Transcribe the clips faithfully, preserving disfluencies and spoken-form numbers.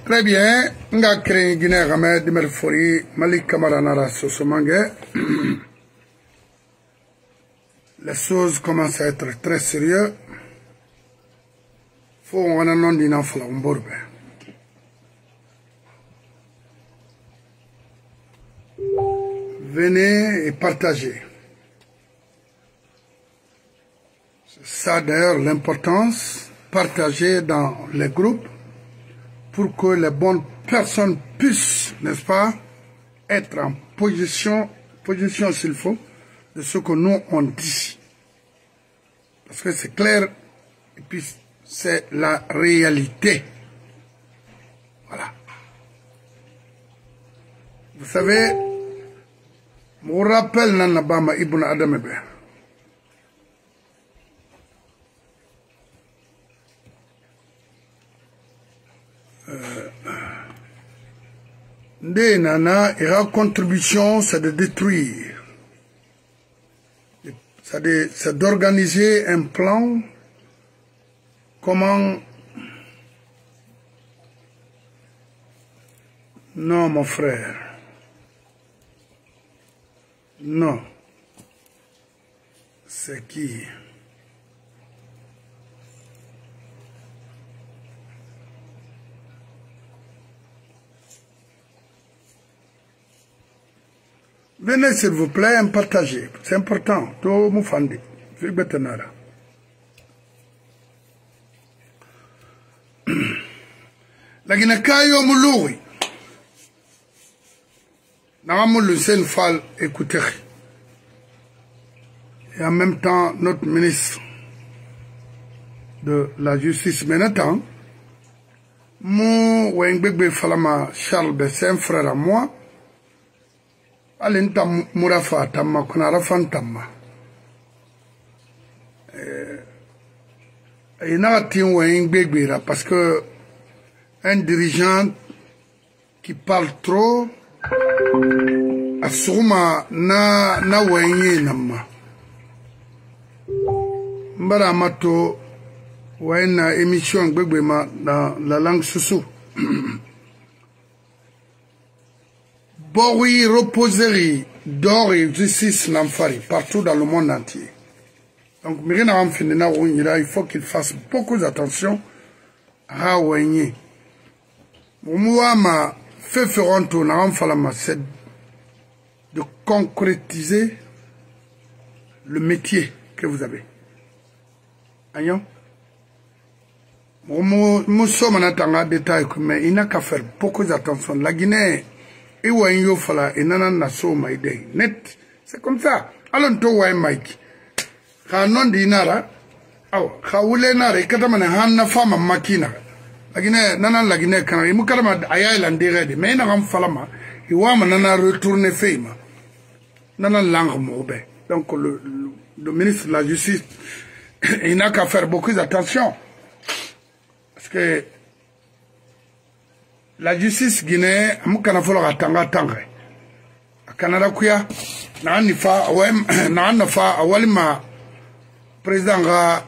Très bien. Nga créé Guinée Ramé Dimerfori Malik Kamaranara Sosomangue. Les choses commencent à être très sérieuses. Faut on a non d'ina fala umborbe. Venez et partagez. C'est ça d'ailleurs l'importance. Partager dans les groupes pour que les bonnes personnes puissent, n'est-ce pas, être en position, position s'il faut, de ce que nous on dit. Parce que c'est clair, et puis c'est la réalité. Voilà. Vous savez, je me rappelle Nanabama Ibn Adamebe. Nde nana, et la contribution, c'est de détruire. C'est d'organiser un plan. Comment... Non, mon frère. Non. C'est qui? Venez s'il vous plaît, et partagez. C'est important. Tout le monde. La Guinée-Kayo Moulouri. Naramou le Senfal écoutez. Et en même temps, notre ministre de la Justice Ménatan, mon Wengbegbe Falama Charles Bessin, frère à moi, Alinta Mourafa Tamma, Konarafan Tamma. Il n'a pas Wengbegbe là parce que un dirigeant qui parle trop, Asuma na na wenye nama. Mbara mato wena émission gbegbe ma dans la langue sousou. Bori reposerie d'or et justice n'amfari partout dans le monde entier. Donc mirina amfinina wonyira, il faut qu'il fasse beaucoup d'attention à wenye. Mouama fait feronto na amfalama c'est de concrétiser le métier que vous avez. Aïe. Nous sommes en un détail, mais il n'a qu'à faire beaucoup d'attention. La Guinée, et où il y a un net. C'est comme ça. Alors, tu vois, Mike. Quand on dit nara, quand on dit nara, quand on dit na femme makina. La Guinée, nana la Guinée, quand il m'a dit aïe, l'andiré, mais il n'a pas falama. Il va me retourner femme. Dans la langue mauvaise. Donc le, le, le ministre de la Justice, il n'a qu'à faire beaucoup d'attention. Parce que la justice guinéenne, il n'y a pas de temps. Au Canada, il y a un président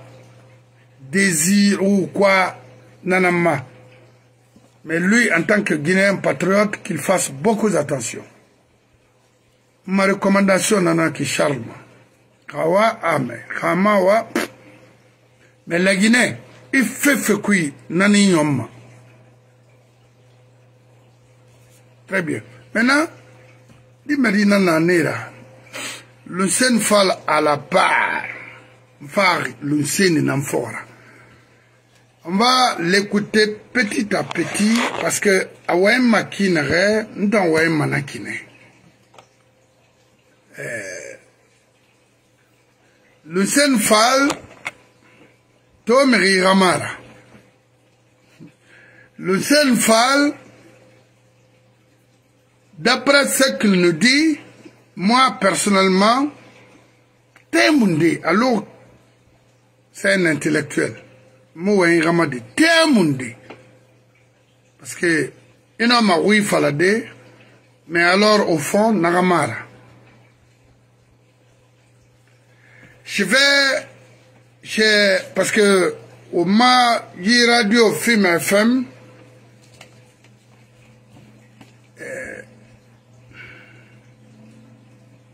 désir ou quoi, nanama. Mais lui, en tant que Guinéen patriote, qu'il fasse beaucoup d'attention. Ma recommandation nana qui charme. Kawa ame, kamawa. Mais la Guinée, il fait fait nani nyoma. Très bien. Maintenant, dis-moi nana nera. Le Senfal à la part. Var le Sen n'amfora. On va l'écouter petit à petit parce que awen makinere, n'dan awen manakine. Le Senfal, Tomeri Ramara. Le Senfal, d'après ce qu'il nous dit, moi personnellement, Témoundé, alors c'est un intellectuel. Moi, un ramadi, Témoundé. Parce que, il n'a pas oui falade, mais alors au fond, Nagamara. Je vais, je, parce que au ma y radio film F M,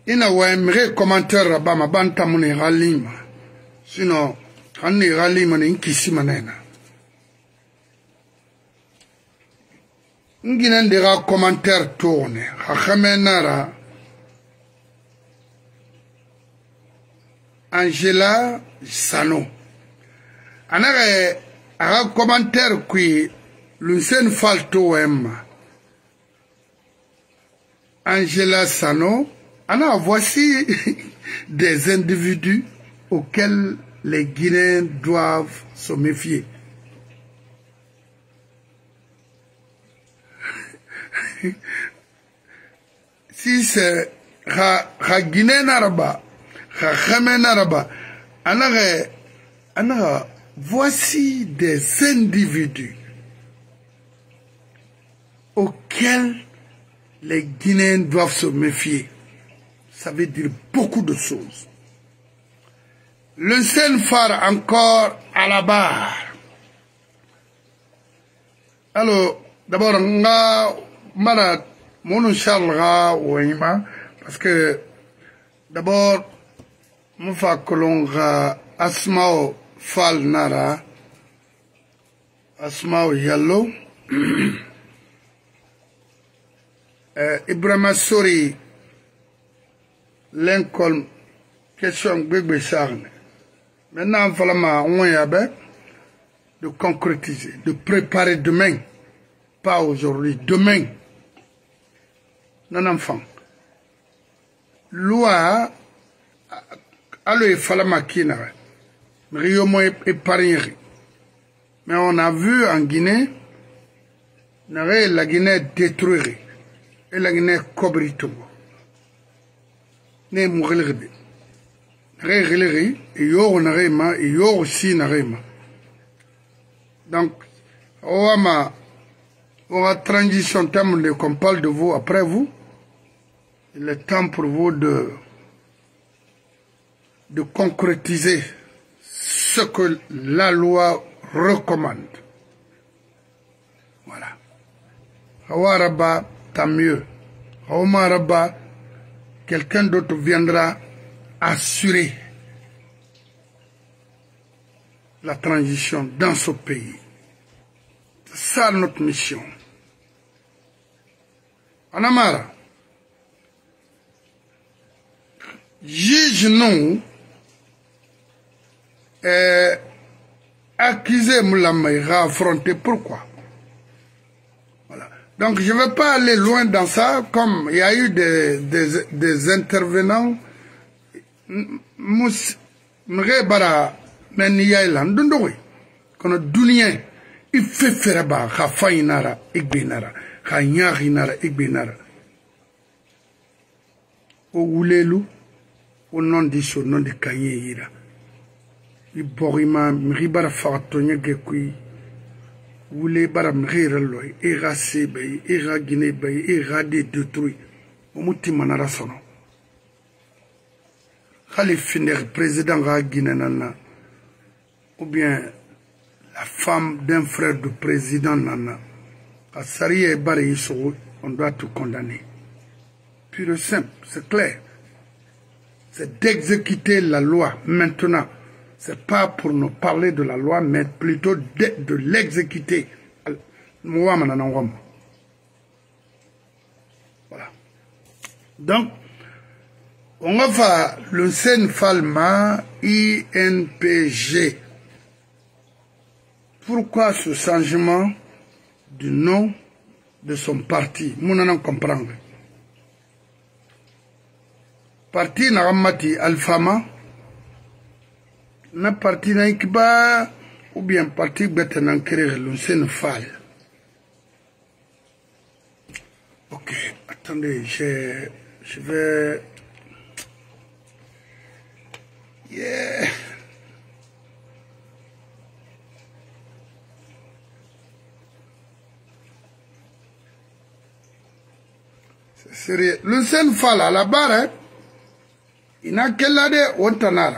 ina wemre commentaire rabama banta muni halima sino hanni halima ni inkisi manena ngina ndira commentaire tourne khamenara Angela Sano anare aga commentaire qui l'unsen falto wemma Angela Sano alors, voici des individus auxquels les Guinéens doivent se méfier. Si c'est la Guinée arabe, la Khamen arabe, alors, alors, voici des individus auxquels les Guinéens doivent se méfier. Ça veut dire beaucoup de choses. Le seul phare encore à la barre. Alors, d'abord, on a malade, mon Charles Ouima, parce que d'abord, on fa kolonga Asmao Fal Nara, Asmao Yallo, euh, Ibrahima Sori, Lincoln, question Gbegbe Charne. Maintenant, il faut de concrétiser, de préparer demain, pas aujourd'hui, demain. Non, enfant. Loi, alors il fallait maquiner. Rio moins épargné. Mais on a vu en Guinée, la Guinée détruire et la Guinée cobrito. Ne mourir. Régler, et yor narema, et yor aussi narema. Donc, on va la transition terme qu'on parle de vous après vous. Il est temps pour vous de, de concrétiser ce que la loi recommande. Voilà. Hawaraba, tant mieux. Hawaraba, quelqu'un d'autre viendra assurer la transition dans ce pays. C'est ça notre mission. En Amara, juge nous et accusé Moulamaïra affronté. Pourquoi? Voilà. Donc je ne vais pas aller loin dans ça, comme il y a eu des, des, des intervenants. Mus mrebara meniyailan dundowi kono dunien ife feraba kha fainara igbinara kha nyarinara igbinara o wulelu o non di so non di kanyira i borima mribara fartonya gekui wule bara mrira loy e rase bay e ragine bay e rade détruit o mutima na sono Khali finir président de Guinée ou bien la femme d'un frère du président Nana, à Sariya et Bari on doit tout condamner. Pur et simple, c'est clair. C'est d'exécuter la loi maintenant. Ce n'est pas pour nous parler de la loi, mais plutôt de, de l'exécuter. Voilà. Donc, on va faire le Sen Falma I N P G. Pourquoi ce changement du nom de son parti? Nous n'en comprenons pas. Parti Naramati Alfama, na parti Naikba, ou bien parti Betenankere, le Sen Fal. Ok, attendez, je, je vais. Yeah. C'est sérieux. Le Sen Fall à la barre, il n'a qu'elle a de Ontanara.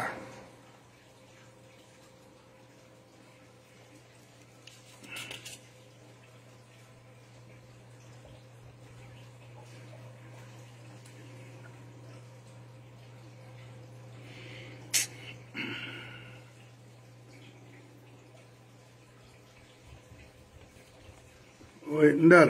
Oui, ndala.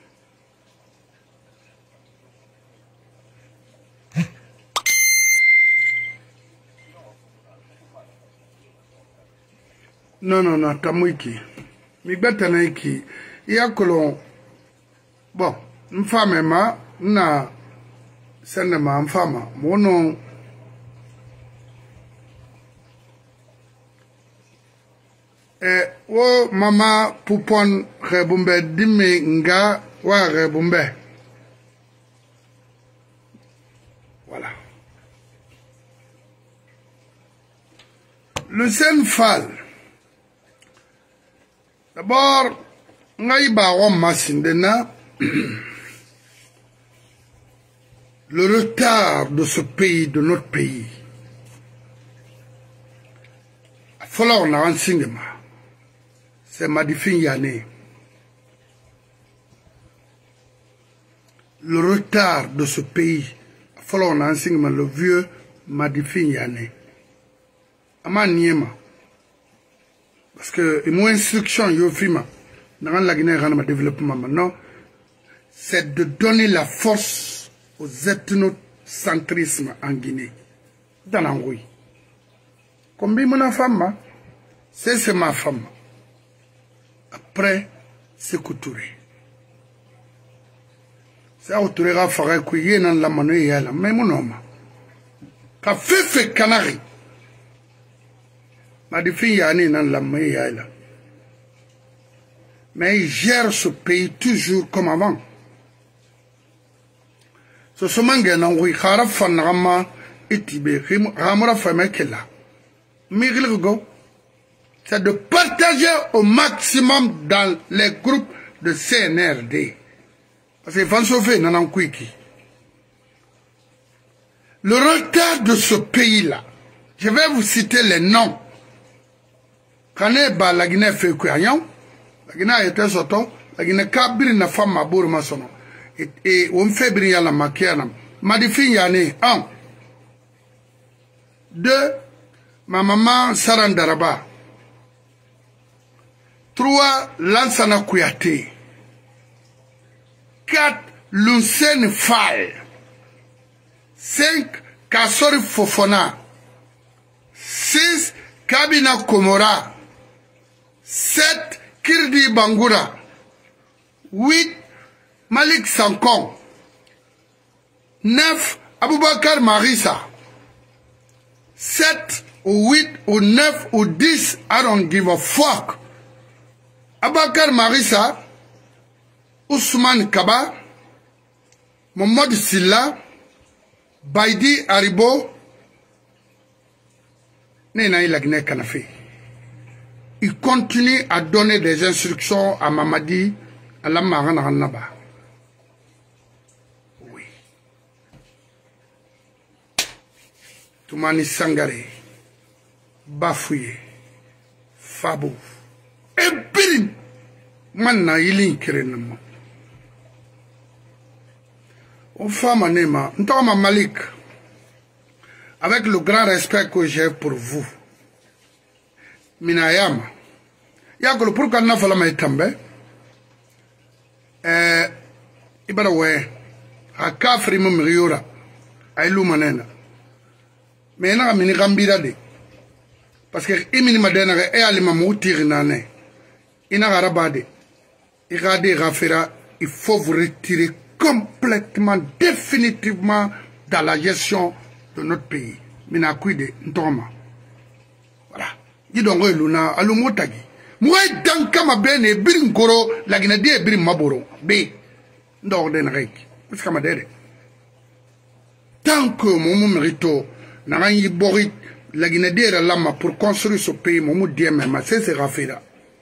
Non, non, non, tamwiki. Mi beta na iki. Iya kolon. Bon, mfame ma, na, sende ma mfama. Mono, eh, wo mama pupon rebumbe dimi nga wa rebumbe. Voilà. Le Senfal. D'abord, le retard de ce pays, de notre pays. Il faut qu'on a un signe. C'est Madifin Yané. Le retard de ce pays. Il faut qu'on a un signe, le vieux Madifin Yané. Ama Niema. Parce que mon instruction, yo fima, dans la Guinée, dans développement maintenant, c'est de donner la force aux ethnocentrismes en Guinée. Dans l'Angoui. Combien mon femme, c'est ma femme. Après, c'est Koutouré. C'est Koutouré qui a fait que y dans la manoeuvre, mais mon homme. Quand fait fait canari. Madifin Yané nan la meilleure. Mais il gère ce pays toujours comme avant. Ce sont les gens qui ont fait un étibé, qui ont fait un kela. C'est de partager au maximum dans les groupes de C N R D. Parce que François fait nan kwiki. Le retard de ce pays-là, je vais vous citer les noms. Quand la Guinée fait quoi, la Guinée était sortant, la Guinée kabiri na femme ma bourre maçon. Et on fait briller la maquillage. Madifin Yané, un. Deux, ma maman Sarandaraba. Trois, Lansana Kouyaté. Quatre, Lunsen Fall. Cinq, Kassori Fofona. Six, Kabina Komora. Sept, Kirdi Bangura. Huit, Malik Sankon. Neuf, Aboubakar Marissa. Sept, ou huit, ou neuf, ou dix, I don't give a fuck. Aboubakar Marissa, Ousmane Kaba, Mohamed Silla, Baidi Haribo, Nena Ilagné Kanafé. Il continue à donner des instructions à Mamadi, à la Maranaba. Oui. Toumani Sangare, Bafouye, Fabou, et Birin, Manna Yilin Kirenamo. Au femme Anema, Ntoma Malik, avec le grand respect que j'ai pour vous, Minayama, Yakolo pour qu'on n'a pas la main tombée, eh, Ibarawe, a Kafri Mumriura, a Illumanena. Mais n'a mini gambira de. Parce que Imini Madena et Alima Moutirnane, Inagarabade, Irade Rafera, il faut vous retirer complètement, définitivement dans la gestion de notre pays. Mina Kuide, Ntoma. Voilà. Dis donc, Luna, Alumotagi. Moi, dans Kama Bene, Biringoro, la Guinée, Birim Maboro, B. Ndorden Reik. Parce que tant que mon mérito, Narangi Borit, la Guinée, la Lama, pour construire ce pays, mon Diemma, c'est Rafira.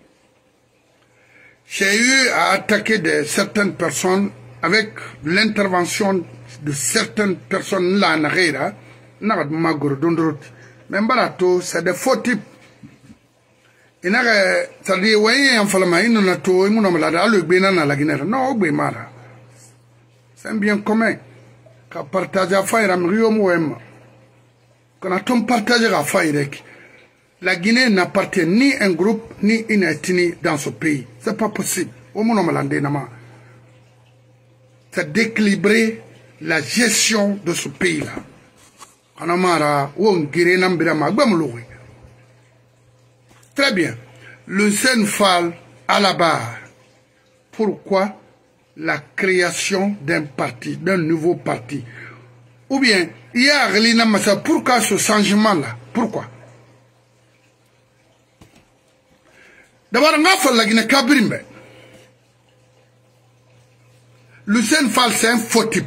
J'ai eu à attaquer de certaines personnes avec l'intervention de certaines personnes là en arrière, Narad Magor Dondrot. Même Barato, c'est des faux types. Et n'a ça dit, ouais, en falama, il n'a tout, il n'a pas le bénin à la Guinée. Non, Bémara. C'est un bien commun. Quand partage à faire un rio mouem. Quand on partage à faire, la Guinée n'appartient ni à un groupe, ni à une ethnie dans ce pays. C'est pas possible. c'est d'équilibrer la gestion de ce pays-là. Très bien. Le Senfal à la barre. Pourquoi la création d'un parti, d'un nouveau parti? Ou bien, il y a Relina Massa, pourquoi ce changement-là? Pourquoi? D'abord, on a fait la Guinée Kabrimbe. Le Senfal, c'est un faux type.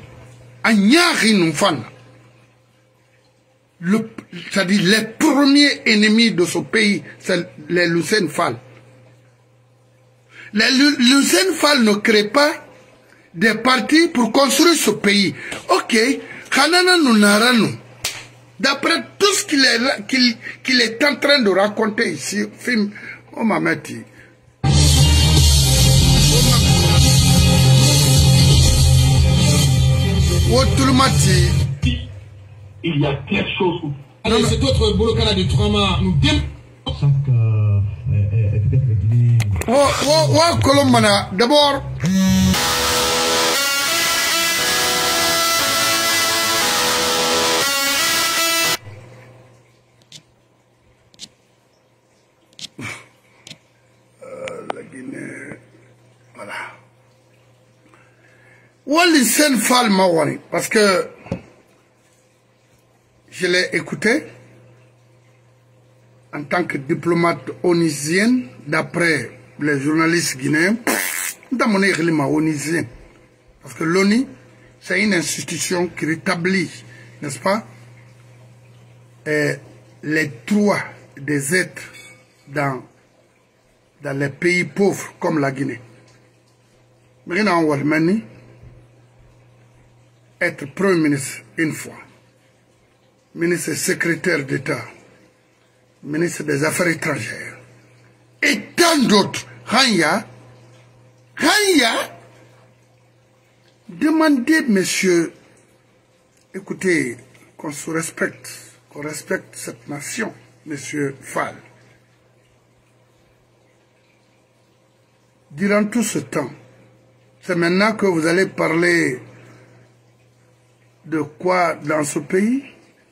C'est-à-dire les premiers ennemis de ce pays, c'est les Lucien Fall. Les Lucien Fall ne créent pas des partis pour construire ce pays. Ok, d'après tout ce qu'il est, qu'il, qu'il est en train de raconter ici, film, oh mamati. Il y a quelque chose. Allez, c'est votre Bolokana de Trauma. Nous dé... Oh, oh, oh, Colomana, d'abord. La Guinée. Voilà. Wally Senfal Mawani, parce que je l'ai écouté en tant que diplomate onisienne, d'après les journalistes guinéens, onisienne. Parce que l'ONU, c'est une institution qui rétablit, n'est-ce pas, et les droits des êtres dans, dans les pays pauvres comme la Guinée. Mais en Walmanie, être Premier ministre une fois, ministre secrétaire d'État, ministre des Affaires étrangères, et tant d'autres, Ranya, Ranya, demandez, monsieur, écoutez, qu'on se respecte, qu'on respecte cette nation, monsieur Fall. Durant tout ce temps, c'est maintenant que vous allez parler de quoi dans ce pays?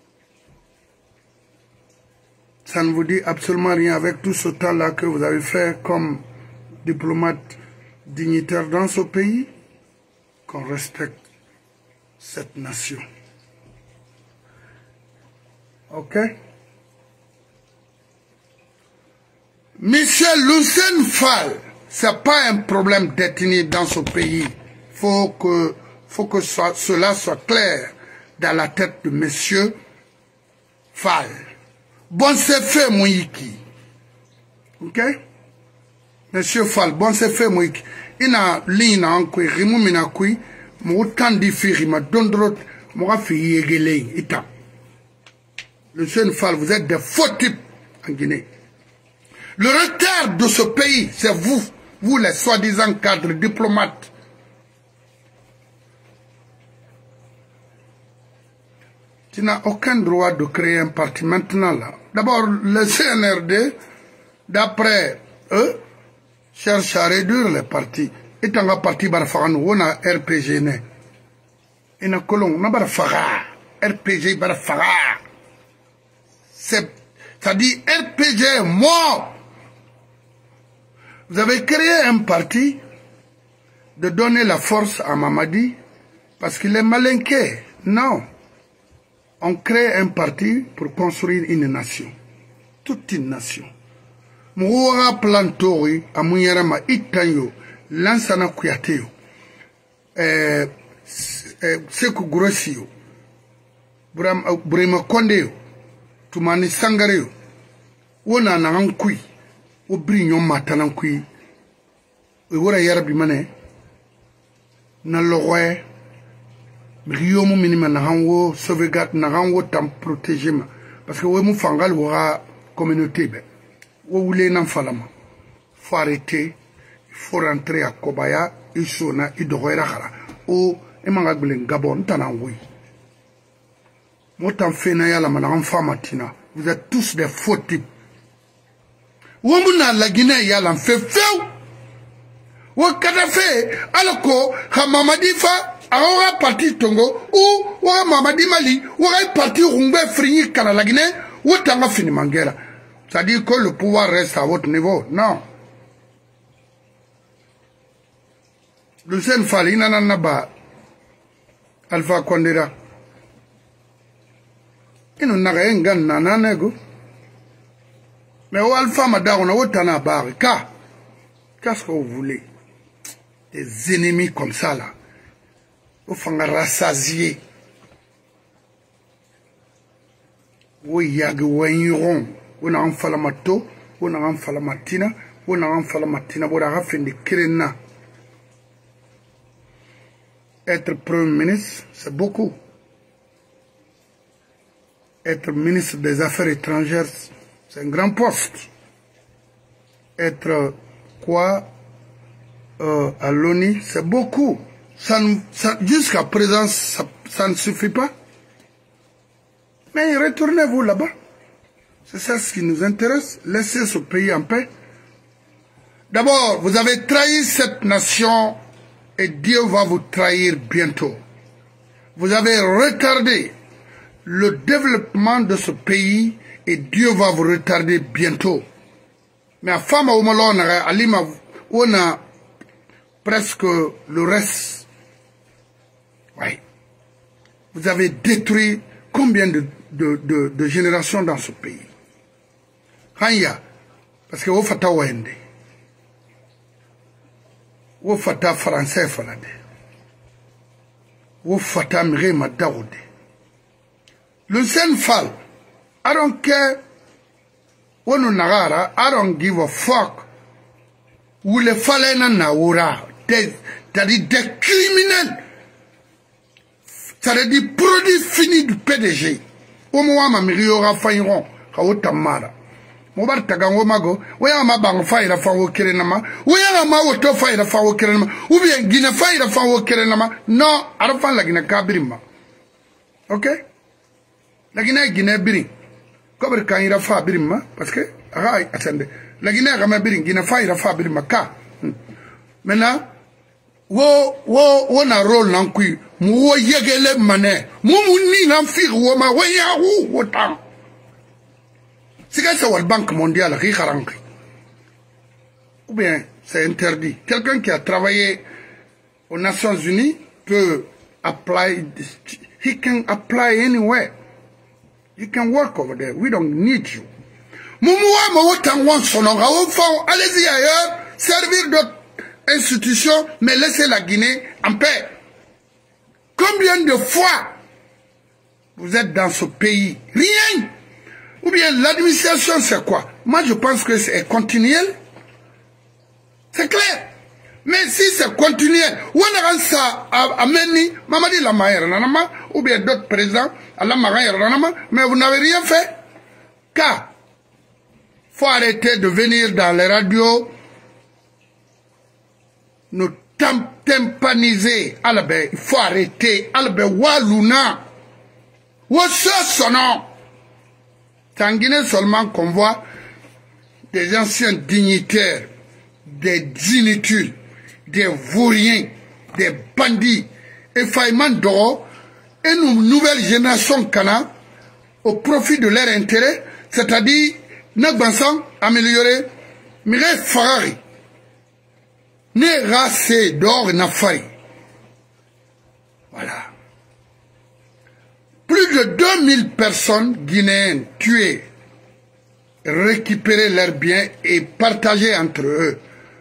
Ça ne vous dit absolument rien avec tout ce temps-là que vous avez fait comme diplomate dignitaire dans ce pays, qu'on respecte cette nation. Ok? Monsieur Lucien Fall, c'est pas un problème d'ethnie dans ce pays. Faut que, faut que soit, cela soit clair dans la tête de monsieur Fall. Bon c'est fait Moïki. Ok? Monsieur Fall, bon c'est fait Moïki. Il a ligne en quoi, Rimou Minakui, mon temps diffère, ma dondrot, mon fille yégélé, itam. Monsieur Fall, vous êtes des faux types en Guinée. Le retard de ce pays, c'est vous, vous les soi-disant cadres diplomates. Tu n'as aucun droit de créer un parti maintenant là. D'abord, le C N R D, d'après eux, cherche à réduire les partis. Et tant que parti barfaran, on a R P G né. Et na colon, on a barfara. R P G barfara. C'est, ça dit R P G est mort. Vous avez créé un parti de donner la force à Mamadi parce qu'il est malinqué. Non. On crée un parti pour construire une nation. Toute une nation. Mouara plantori, à Mouyarama, Itanyo, Lansana Kouyateyo, Sekou Grossio, Brema Kondeo, Toumani Sangareo, Wona Nankui, Obrignon Matanankui, Wora Yarabimane, Naloroy, Riomo minima na hango sauvegarde na hango tam protéger ma parce que we mu fangal wora communauté be wo wule nan falama faut arrêter il faut rentrer à Kobaya isona idogoira khara o emanga glen gabon tanangoy motam fena yala mana famatina vous êtes tous des faux types wo muna la Guinée yala fait feu Ou Kadhafi, alors que Mamadi Fa, aura parti Tongo, ou ou Mamadi Mali, ou parti Rumbe Frini Canada Guinée, ou Tanga fini Mangera. C'est-à-dire que le pouvoir reste à votre niveau. Non. Lucien Fall, il n'en a pas. Alpha Condera. Il n'en a rien gagné, nananego. Mais au Alpha Madar, on a autant à barre. Car, qu'est-ce que vous voulez? Des ennemis comme ça, là. Vous faites rassasier. Oui, il y a des wairon. On a un falamato, on a un falamatina, on a un falamatina, on a un fin de kirena. Être Premier ministre, c'est beaucoup. Être ministre des Affaires étrangères, c'est un grand poste. Être quoi euh, à l'ONU, c'est beaucoup. Ça, ça, jusqu'à présent, ça, ça ne suffit pas. Mais retournez-vous là-bas. C'est ça ce qui nous intéresse. Laissez ce pays en paix. D'abord, vous avez trahi cette nation et Dieu va vous trahir bientôt. Vous avez retardé le développement de ce pays et Dieu va vous retarder bientôt. Mais à Fama Oumalona, Alima, on a presque le reste. Oui. Vous avez détruit combien de, de, de, de générations dans ce pays? Hanya, parce que vous faites Wende. Vous faites français falade. Vous faites améré madaoude. Le Saint Fall, I don't care. Wonu nagara, I don't give a fuck. Ou le falena naoura. C'est-à-dire des criminels. C'est-à-dire produits finis du P D G. Au moins, ma miriora faïron. Kaotamara. Mobar tagango mago. Ouya ma bang faïra fawo kerenama. Ouya ma woto faïra fawo kerenama. Ou bien Guinée faïra fawo kerenama. Non, arafan la Guinée kabirima. Ok? La Guinée Guinée birin. Comme quand il a fait birima. Parce que, attendez. La Guinée a birin. Guinée faïra fa birima. Ka. Maintenant, wo wo wo na rôle nan kui mu wo yegele mané mu mu ni nan fir wo ma wo ya wu wo tan c'est ça la Banque mondiale qui garantit ou bien c'est interdit. Quelqu'un qui a travaillé aux Nations Unies peut apply, he can apply anywhere. You can work over there. We don't need you. Mu mu wa ma wo tan won sono ga wo fon allez-y ailleurs servir d'autres institution, mais laissez la Guinée en paix. Combien de fois vous êtes dans ce pays? Rien. Ou bien l'administration, c'est quoi? Moi, je pense que c'est continuel. C'est clair. Mais si c'est continuel, ou on a ça à Meni, Mamadi la Maïra, ou bien d'autres présidents, à la Maïra, mais vous n'avez rien fait. Car, il faut arrêter de venir dans les radios nous tympaniser. Il faut arrêter. Albe Waluna. What's son nom? C'est en Guinée seulement qu'on voit des anciens dignitaires, des inutiles, des vauriens, des bandits, et faillement d'or, et une nouvelle génération cana au profit de leur intérêt, c'est-à-dire, Nagbansan améliorer, Mireille Ferrari. Ne rassé d'or n'a failli. Voilà. Plus de deux mille personnes guinéennes tuées, récupérer leurs biens et partager entre eux.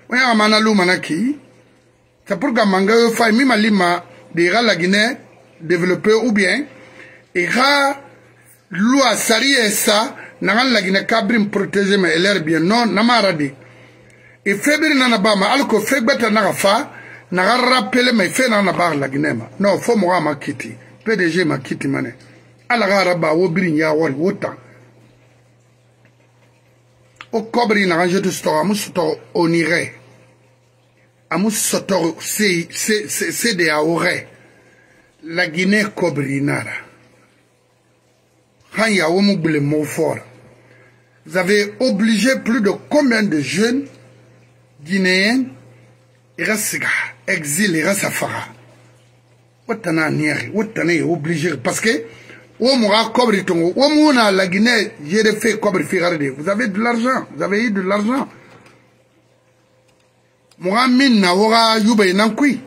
C'est pour que Mangayo faille même lima de la Guinée développée ou bien et ra loi sari et ça n'a la Guinée cabrim protéger mais leurs biens non namaradi. Et Fébri Nanabama, alors que Fégbeta Narafa, n'a rappelé mes faits dans la barre la Guinée. Non, faut moi ma kitty. P D G ma kitty mané. Alaraba, Wobrin Yawar, Wota. Au Cobri n'a rangé de store, à Moussoto, on irait. À Moussoto, c'est des Aoré. La Guinée Cobri Nara. Hanya Womouble Mofor. Vous avez obligé plus de combien de jeunes Guinéens il reste exil, il reste à Fara. Wotana niari, wotana est obligé parce que au moura cobri tongo, au mouna la Guinée, j'ai fait cobri figarde. Vous avez de l'argent, vous avez eu de l'argent. Moura min na wora yube nankui.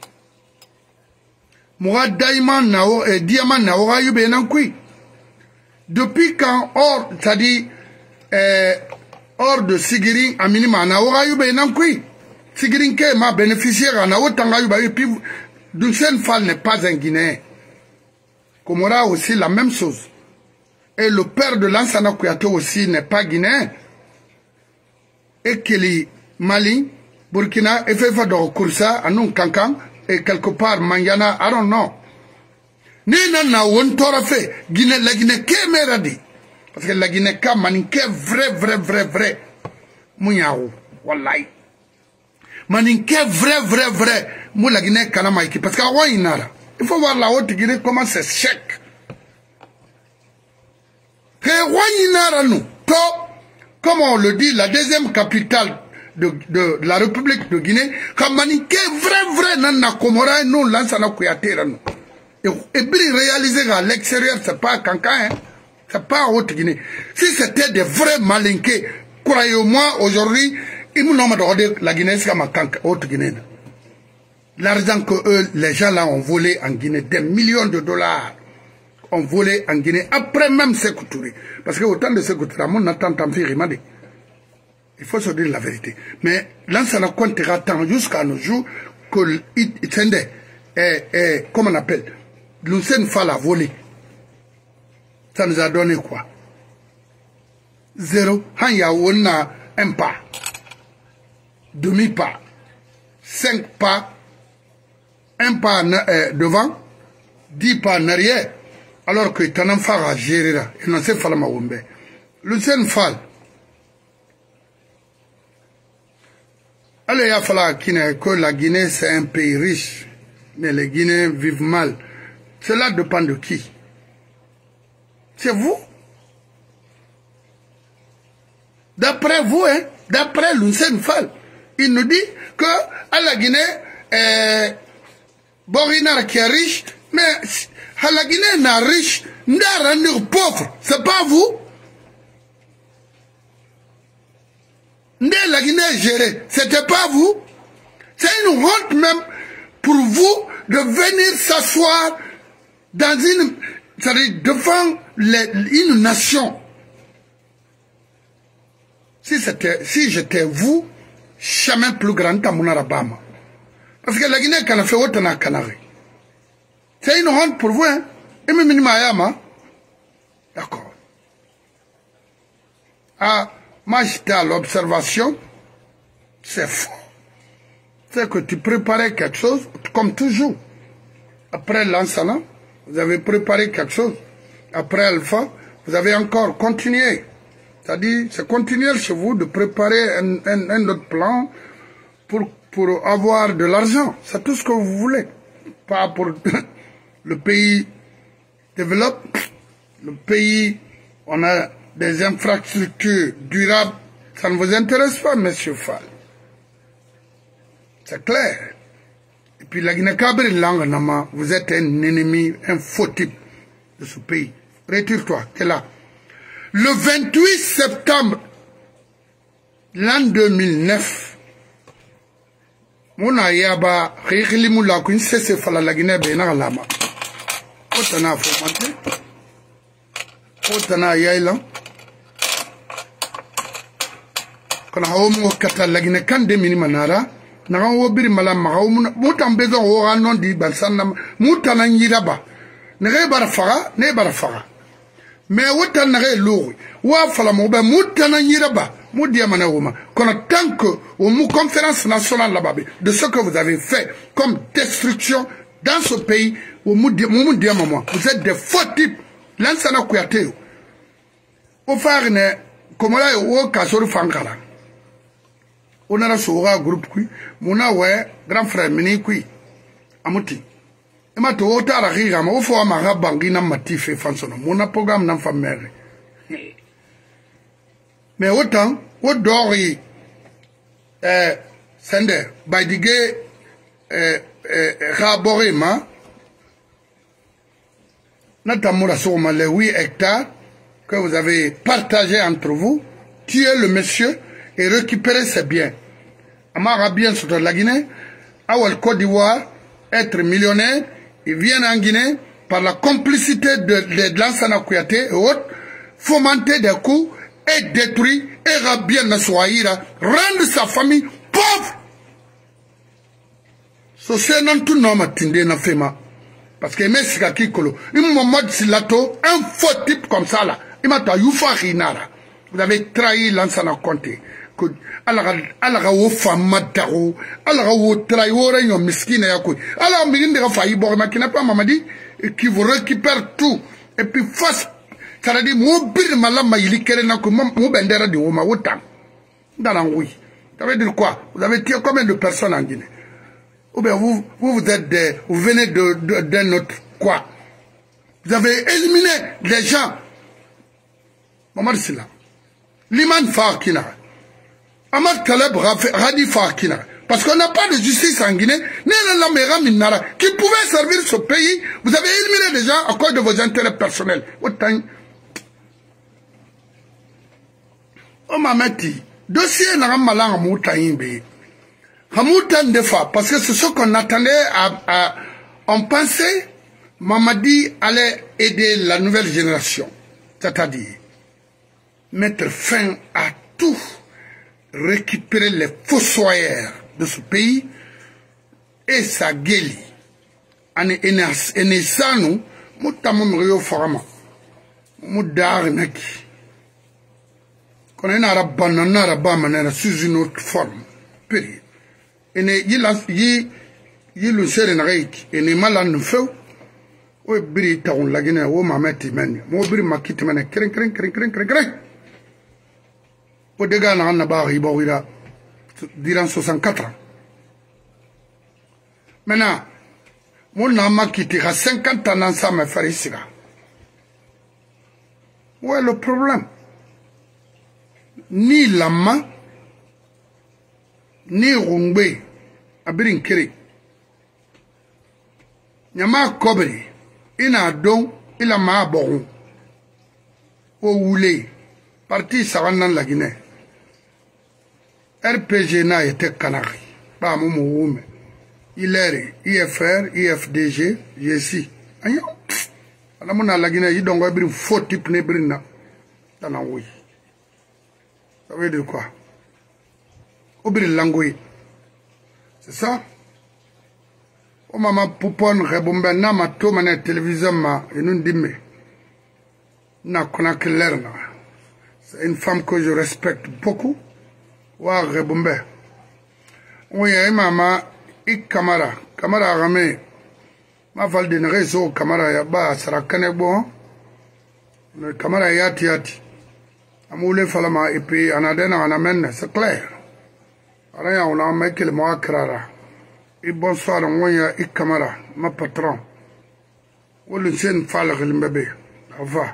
Moura diamant na wora diamant na wora yube nankui. Depuis quand or, c'est-à-dire euh, hors de Sigiri, à minima na wora yube nankui. Sigiri ke ma bénéficiaire na wotanga yube et puis Lucien Fall n'est pas un Guinéen. Komora aussi la même chose. Et le père de Lansana Kouyaté aussi n'est pas guinéen. Et Kili Mali, Burkina, et fait de Koursa, Anou Kankan, et quelque part Mangiana, I don't know. Nina na wontora fait, Guinée, la Guinée, qu'est meradi. Parce que la Guinée, ka maninke vrai, vrai, vrai, vrai. Mouniaou, wallahi. Maninke vrai, vrai, vrai. Mou la Guinée, Kanamaiki. Parce qu'à Ouainara, il faut voir la haute Guinée comment c'est chèque. Que Ouainara nous, to, comme on le dit, la deuxième capitale de, de, de la République de Guinée, comme Maninke vrai, vrai, nana Komora, nous, Lansana Kouyaté, nous. Et, et bien réaliser à l'extérieur, c'est pas Kankan, hein. C'est pas haute Guinée. Si c'était des vrais malinqués, croyez-moi, aujourd'hui, ils m'ont demandé la Guinée, c'est comme haute Guinée. L'argent que eux, les gens là ont volé en Guinée, des millions de dollars ont volé en Guinée, après même Sékou Touré. Parce que autant de Sékou Touré, mon attente en fait rimade. Il faut se dire la vérité. Mais là, ça ne comptera tant jusqu'à nos jours que Itsende, comment on appelle, Lucien Fall a volé. Ça nous a donné quoi? Zéro. Hanya on a un pas, demi-pas, cinq pas, un pas euh, devant, dix pas en arrière, alors que Tanan Fall a géré là. Il n'en sait pas la Maoumbe. Lucien Fall. Allez, il a fallu que la Guinée, c'est un pays riche, mais les Guinéens vivent mal. Cela dépend de qui? C'est vous? D'après vous, hein, d'après Lucien Fall, il nous dit que à la Guinée, euh, Borinar qui est riche, mais à la Guinée n'a riche, n'a rendu pauvre. C'est pas vous? N'a la Guinée gérée, c'était pas vous? C'est une honte même pour vous de venir s'asseoir dans une, c'est-à-dire devant les, une nation. Si c'était, si j'étais vous, jamais plus grand à mon Arabama. Parce que la Guinée, quand elle fait autant à Canary. C'est une honte pour vous, hein? Et même Mayama. D'accord. Ah, moi j'étais à l'observation. C'est faux. C'est que tu préparais quelque chose, comme toujours. Après Lansana, vous avez préparé quelque chose. Après Alpha, vous avez encore continué. C'est-à-dire, c'est continuel chez vous de préparer un, un, un autre plan pour, pour avoir de l'argent. C'est tout ce que vous voulez. Pas pour le pays développe, le pays, on a des infrastructures durables. Ça ne vous intéresse pas, monsieur Fall. C'est clair. Et puis la Guinée-Cabri, vous êtes un ennemi, un faux type de ce pays. Retire-toi, t'es là. Le vingt-huit septembre, l'an deux mille neuf, mon ayaba, Rikilimula, qu'une cesse fala la Guinée, Bénin, Lama. Otana Fomate, Otana Yailan, quand on a kata la Guinée, quand des minimanara, n'a obiri malama, moutan bezo, ou un nom dit, Bansanam, moutana yiraba, ne barafara, ne barafara. Mais autant n'a lourd, ou à Falamoba, moutana yiraba, moudiamana woman, qu'on a tant que, au mou conférence nationale là-bas, de ce que vous avez fait comme destruction dans ce pays, au mou diamama, vous êtes des faux types, Lansana Kouyaté. Au phare, comme là, au Kassoru Fankara. On a un groupe qui, mon grand frère, Mini qui, Amouti. Et ma to ta rira ma fo ma rabangi na matife fansono mon programme na famere mais autant au dori euh Sender, Baidige, Raborima, Natamura Souma, les huit hectares que vous avez partagés entre vous, tuer le monsieur et récupérer ses biens. Amara bien sur la Guinée, Awal Côte d'Ivoire, être millionnaire, ils viennent en Guinée par la complicité de, de, de Lansana Kouyaté et autres, fomenter des coups et détruire et Rabien Nasouaïra, rendre sa famille pauvre. So c'est non tout nom atteindre na fema. Parce que mes sikaki kolo, il m'a mode silato, un faux type comme ça là, il m'a ta yufa rinara. Vous avez trahi Lansana Conté. Alaga alaga wo fama daro, alaga wo trahi wo réunion miskine ya koy. Alors milinde ga fayi bo ma kina pas mamadi qui vous récupère tout et puis face ça veut dire mo bir mala mayili kere na ko mo bendera de wo ma wotam. Dans la oui. Ça veut dire quoi? Vous avez tué combien de personnes en Guinée? Ou bien vous, vous, vous êtes des, vous venez de, de, d'un autre quoi? Vous avez éliminé les gens. Maman Silla. Liman Farkina. Ahmad Taleb Radi Farkina. Parce qu'on n'a pas de justice en Guinée, ni la Lamera Minara, qui pouvait servir ce pays. Vous avez éliminé les gens à cause de vos intérêts personnels. Autant. Oh mamati. Dossier n'a pas malin à Moutaïmbe. Hamoutan Defa, parce que c'est ce qu'on attendait à, à, on pensait Mamadi allait aider la nouvelle génération. C'est-à-dire mettre fin à tout, récupérer les fossoyeurs de ce pays et sa guéli. Ane enesanu, mutamum rio forama, mudar naki. Qu'on a un arabe banana, arabe sous une autre forme. Période. Ene yila yi yilu sere na reiki ene mala nfeu o biri ta on lagina o mameti men mo biri makiti men kren kren kren kren kren kren o dega na na ba ribo ira durant soixante-quatre ans maintenant mon na makiti à cinquante ans ensemble faire ici là où est le problème? Ni lama ni rungbe abirin kiri nyama kobri ina don ila ma bon o wule parti sawannan la Guinée R P G na était canari ba mo mo wume ilere I F R I F D G G C ayo ala mo na la Guinée yi dongo abirin faux type ne brina dana oui ça veut dire quoi? Oublie l'angoui. C'est ça? O mama poupon rebombe na ma to mane télévision ma inun dime. Na konak lerna. C'est une femme que je respecte beaucoup. Wa rebombe. Oui, mama ik kamara. Kamara rame. Ma val de réseau kamara ya ba sara kanebo. Le kamara yati yati. Amoule falama et puis anadena anamen, c'est clair. Rien, on a mis le mois crara. Et bonsoir, on voit et camara, ma patron. Ou le chien falle le bébé. Va.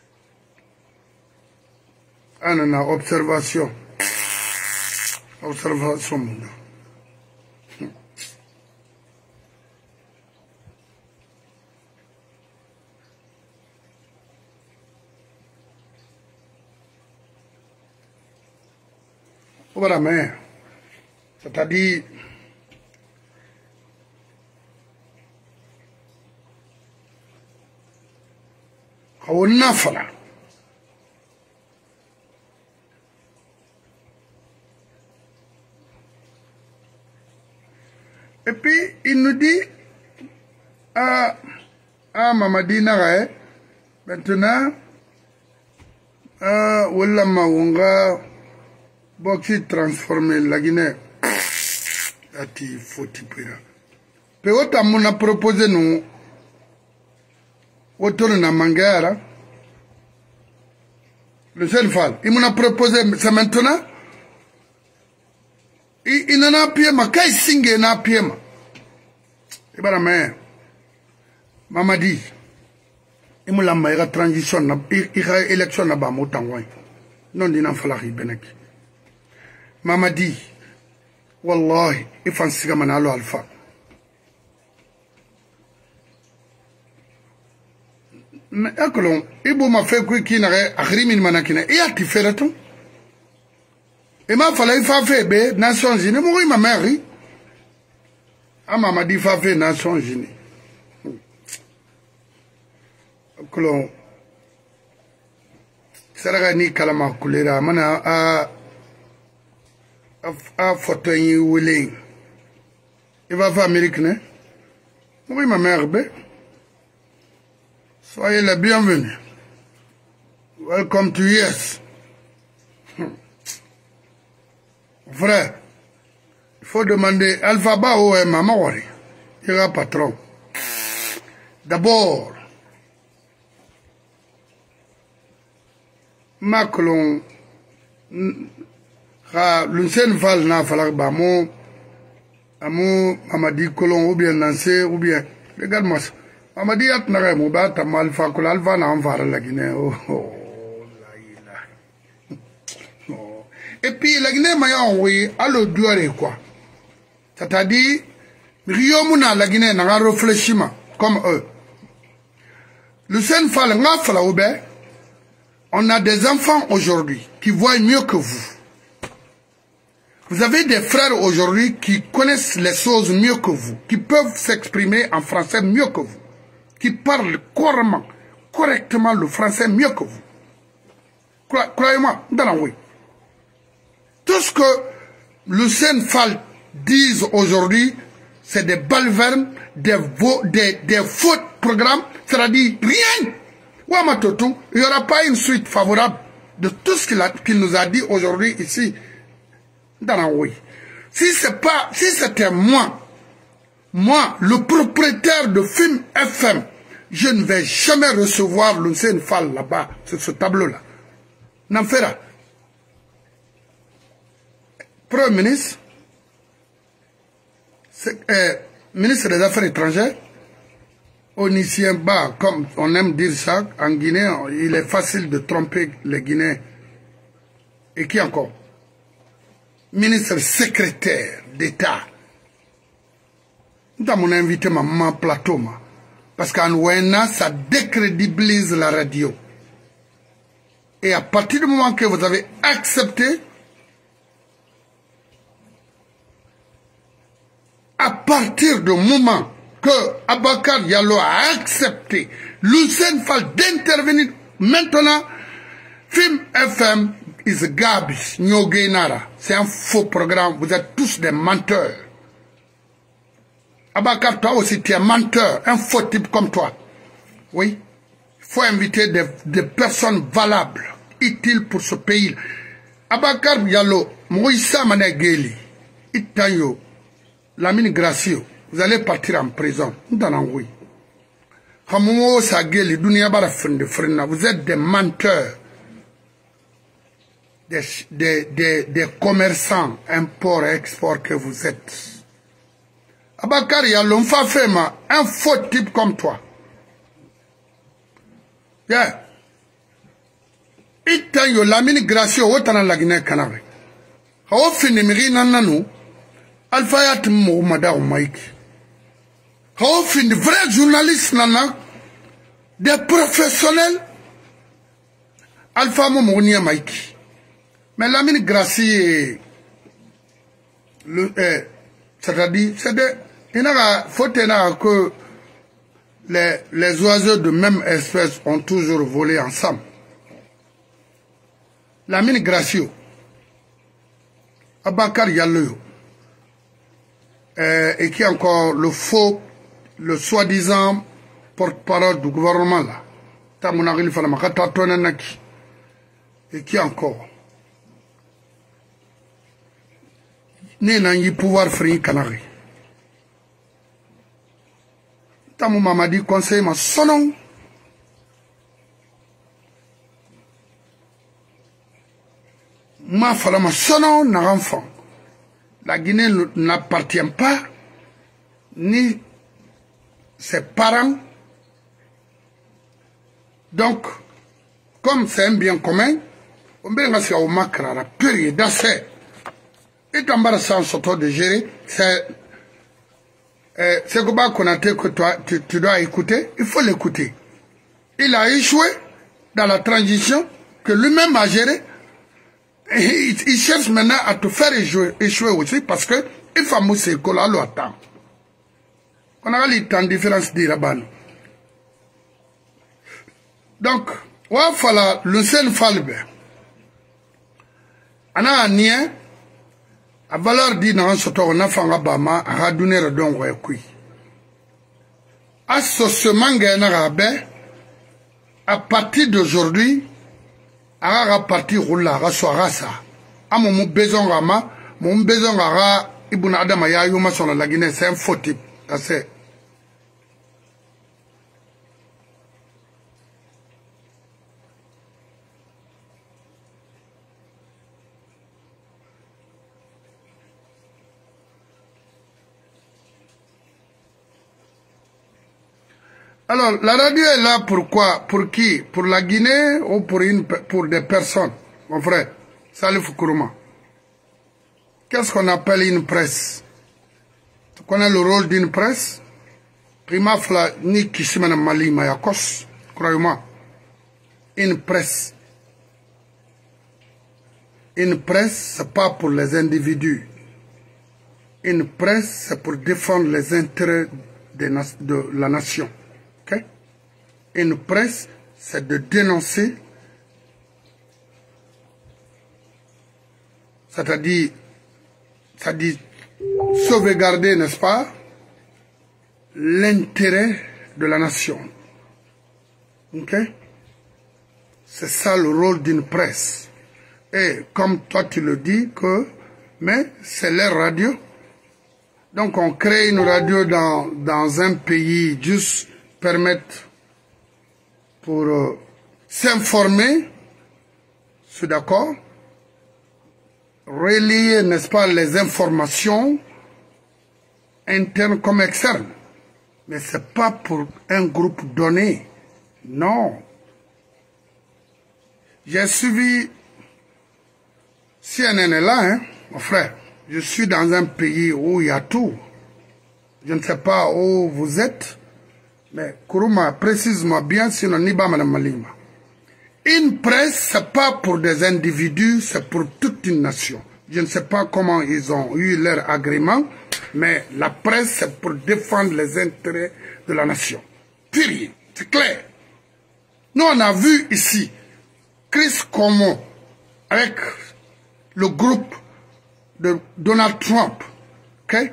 On a observation. Observation. Voilà, mais. C'est-à-dire, on n'a pas là. Et puis, il nous dit, ah, ah, Mamadi Narae, maintenant, ah, Walla Maunga, Boxy transformé la Guinée. Ati foti pira. Pe wota muna proposé nous autour na mangara. Le seul fall. Il m'a proposé ça maintenant. Il il n'en a pied ma kai singe na pied ma. Et bara mais Mamadi. Il m'a la meilleure transition na il élection na ba motangwa. Non dina fala ri beneki. Mamadi. wallahi ifan siga manalo alfa mais akolon ibo ma fait quoi qui n'aurait akhri manakina et a ti feraton et ma fallait fa fait be Nations Unies mo ma mère a mama di fa fait Nations Unies akolon saraga ni kalama kulera mana a a photo yi wele il va faire Amérique ne oui ma mère be soyez les bienvenus. Welcome to U S. Frère, il faut demander Alphaba ou Mamawari. Il y a patron. D'abord, Macron, l'Uncène Val n'a fallu pas mon amour, Mamadi Colon, ou bien Nancé, ou bien. Regarde-moi ça. Mamadi at nare mo ba ta malfa ko alfa na envara la Guinée. Oh, oh la ila. Oh. Et puis la Guinée m'a envoyé à l'eau douare quoi. C'est-à-dire Rio Muna la Guinée n'a réfléchi comme eux. Le Sénégal n'a pas la oube. On a des enfants aujourd'hui qui voient mieux que vous. Vous avez des frères aujourd'hui qui connaissent les choses mieux que vous, qui peuvent s'exprimer en français mieux que vous, qui parlent couramment, correctement le français mieux que vous. Croyez-moi, oui. Tout ce que le Sénégal dit aujourd'hui, c'est des balvernes, des, des, des faux programmes, c'est-à-dire rien. Il n'y aura pas une suite favorable de tout ce qu'il qu'il nous a dit aujourd'hui ici. Oui. Si c'est pas, si c'était moi, moi, le propriétaire de Film F M, je ne vais jamais recevoir le Sénégal là-bas, sur ce tableau-là. N'en fera. Premier ministre, euh, ministre des Affaires étrangères, Onusien Ba, comme on aime dire ça, en Guinée, il est facile de tromper les Guinéens. Et qui encore? Ministre secrétaire d'État. Nous avons invité ma maman plateau, parce qu'en Ouena, ça décrédibilise la radio. Et à partir du moment que vous avez accepté, à partir du moment que Abakar Diallo a accepté Lucien Fall d'intervenir maintenant, Film F M is garbage, c'est un faux programme, vous êtes tous des menteurs. Abakar, toi aussi tu es menteur, un faux type comme toi. Oui, il faut inviter des, des personnes valables, utiles pour ce pays. Abakar Diallo, Moïsa Manegeli, Itanyo, Lamine Gracio, vous allez partir en prison. Vous êtes des menteurs, des, des, des, des commerçants, import et export que vous êtes. Abakar Diallo, un faux type comme toi. Yeah. Itanyo, Lamine Gracio, Otana la Guinée Canare. How fini mirina nanu? Alfayat Moumada ou Mike. How fin de vrais journalistes nana, des professionnels, Alpha Moumounia Mike. Mais Lamine Gracie, le, eh, c'est-à-dire, c'est de, il n'a faut tenir que les, les oiseaux de même espèce ont toujours volé ensemble. Lamine Gracio, Abakar Diallo, Euh, et qui est encore le faux, le soi-disant porte-parole du gouvernement là. Et qui est encore. N'est n'a pas pouvoir free canari. Tamou m'a dit conseil ma sonon. Ma fala ma sonon n'a enfant. La Guinée n'appartient pas ni ses parents. Donc, comme c'est un bien commun, on peut dire au macra, la période d'assez. Et Tambara sans sortir de gérer, c'est euh, c'est Goba Konaté que toi, tu, tu dois écouter, il faut l'écouter. Il a échoué dans la transition que lui-même a géré. Et il, il cherche maintenant à te faire échouer, échouer aussi parce que il faut mousser que là, le temps. On a les temps de différence de là-bas. Donc, il va falloir le seul falbe. On a un lien. A valeur dit dans ce temps, on a fait un bama, on a donné le don, ouais, oui. À ce moment-là, à partir d'aujourd'hui, on a parti rouler, on a soiré ça. À mon besoin, rama, mon besoin, rara, ibn Adam, ya yuma sur la Guinée, c'est un faux type. C'est. Alors, la radio est là pour quoi? Pour qui? Pour la Guinée ou pour, une, pour des personnes? Mon frère, Salif Kourouma. Qu'est-ce qu'on appelle une presse? Tu connais le rôle d'une presse? Prima fla ni kisimana mali mayakos, croyez-moi. Une presse. Une presse, c'est pas pour les individus. Une presse, c'est pour défendre les intérêts de, de la nation. Une presse, c'est de dénoncer, c'est-à-dire, c'est-à-dire sauvegarder, n'est-ce pas, l'intérêt de la nation. Ok? C'est ça le rôle d'une presse. Et comme toi tu le dis, que, mais c'est leur radio. Donc on crée une radio dans, dans un pays juste permettre pour euh, s'informer, je suis d'accord, relier, n'est-ce pas, les informations internes comme externes. Mais ce n'est pas pour un groupe donné. Non. J'ai suivi, C N N est là, hein, mon frère. Je suis dans un pays où il y a tout. Je ne sais pas où vous êtes. Mais Kourouma, précise-moi bien, sinon Niba Madame Malima. Une presse, ce n'est pas pour des individus, c'est pour toute une nation. Je ne sais pas comment ils ont eu leur agrément, mais la presse, c'est pour défendre les intérêts de la nation. Pire, c'est clair. Nous, on a vu ici Chris Cuomo avec le groupe de Donald Trump. Ok?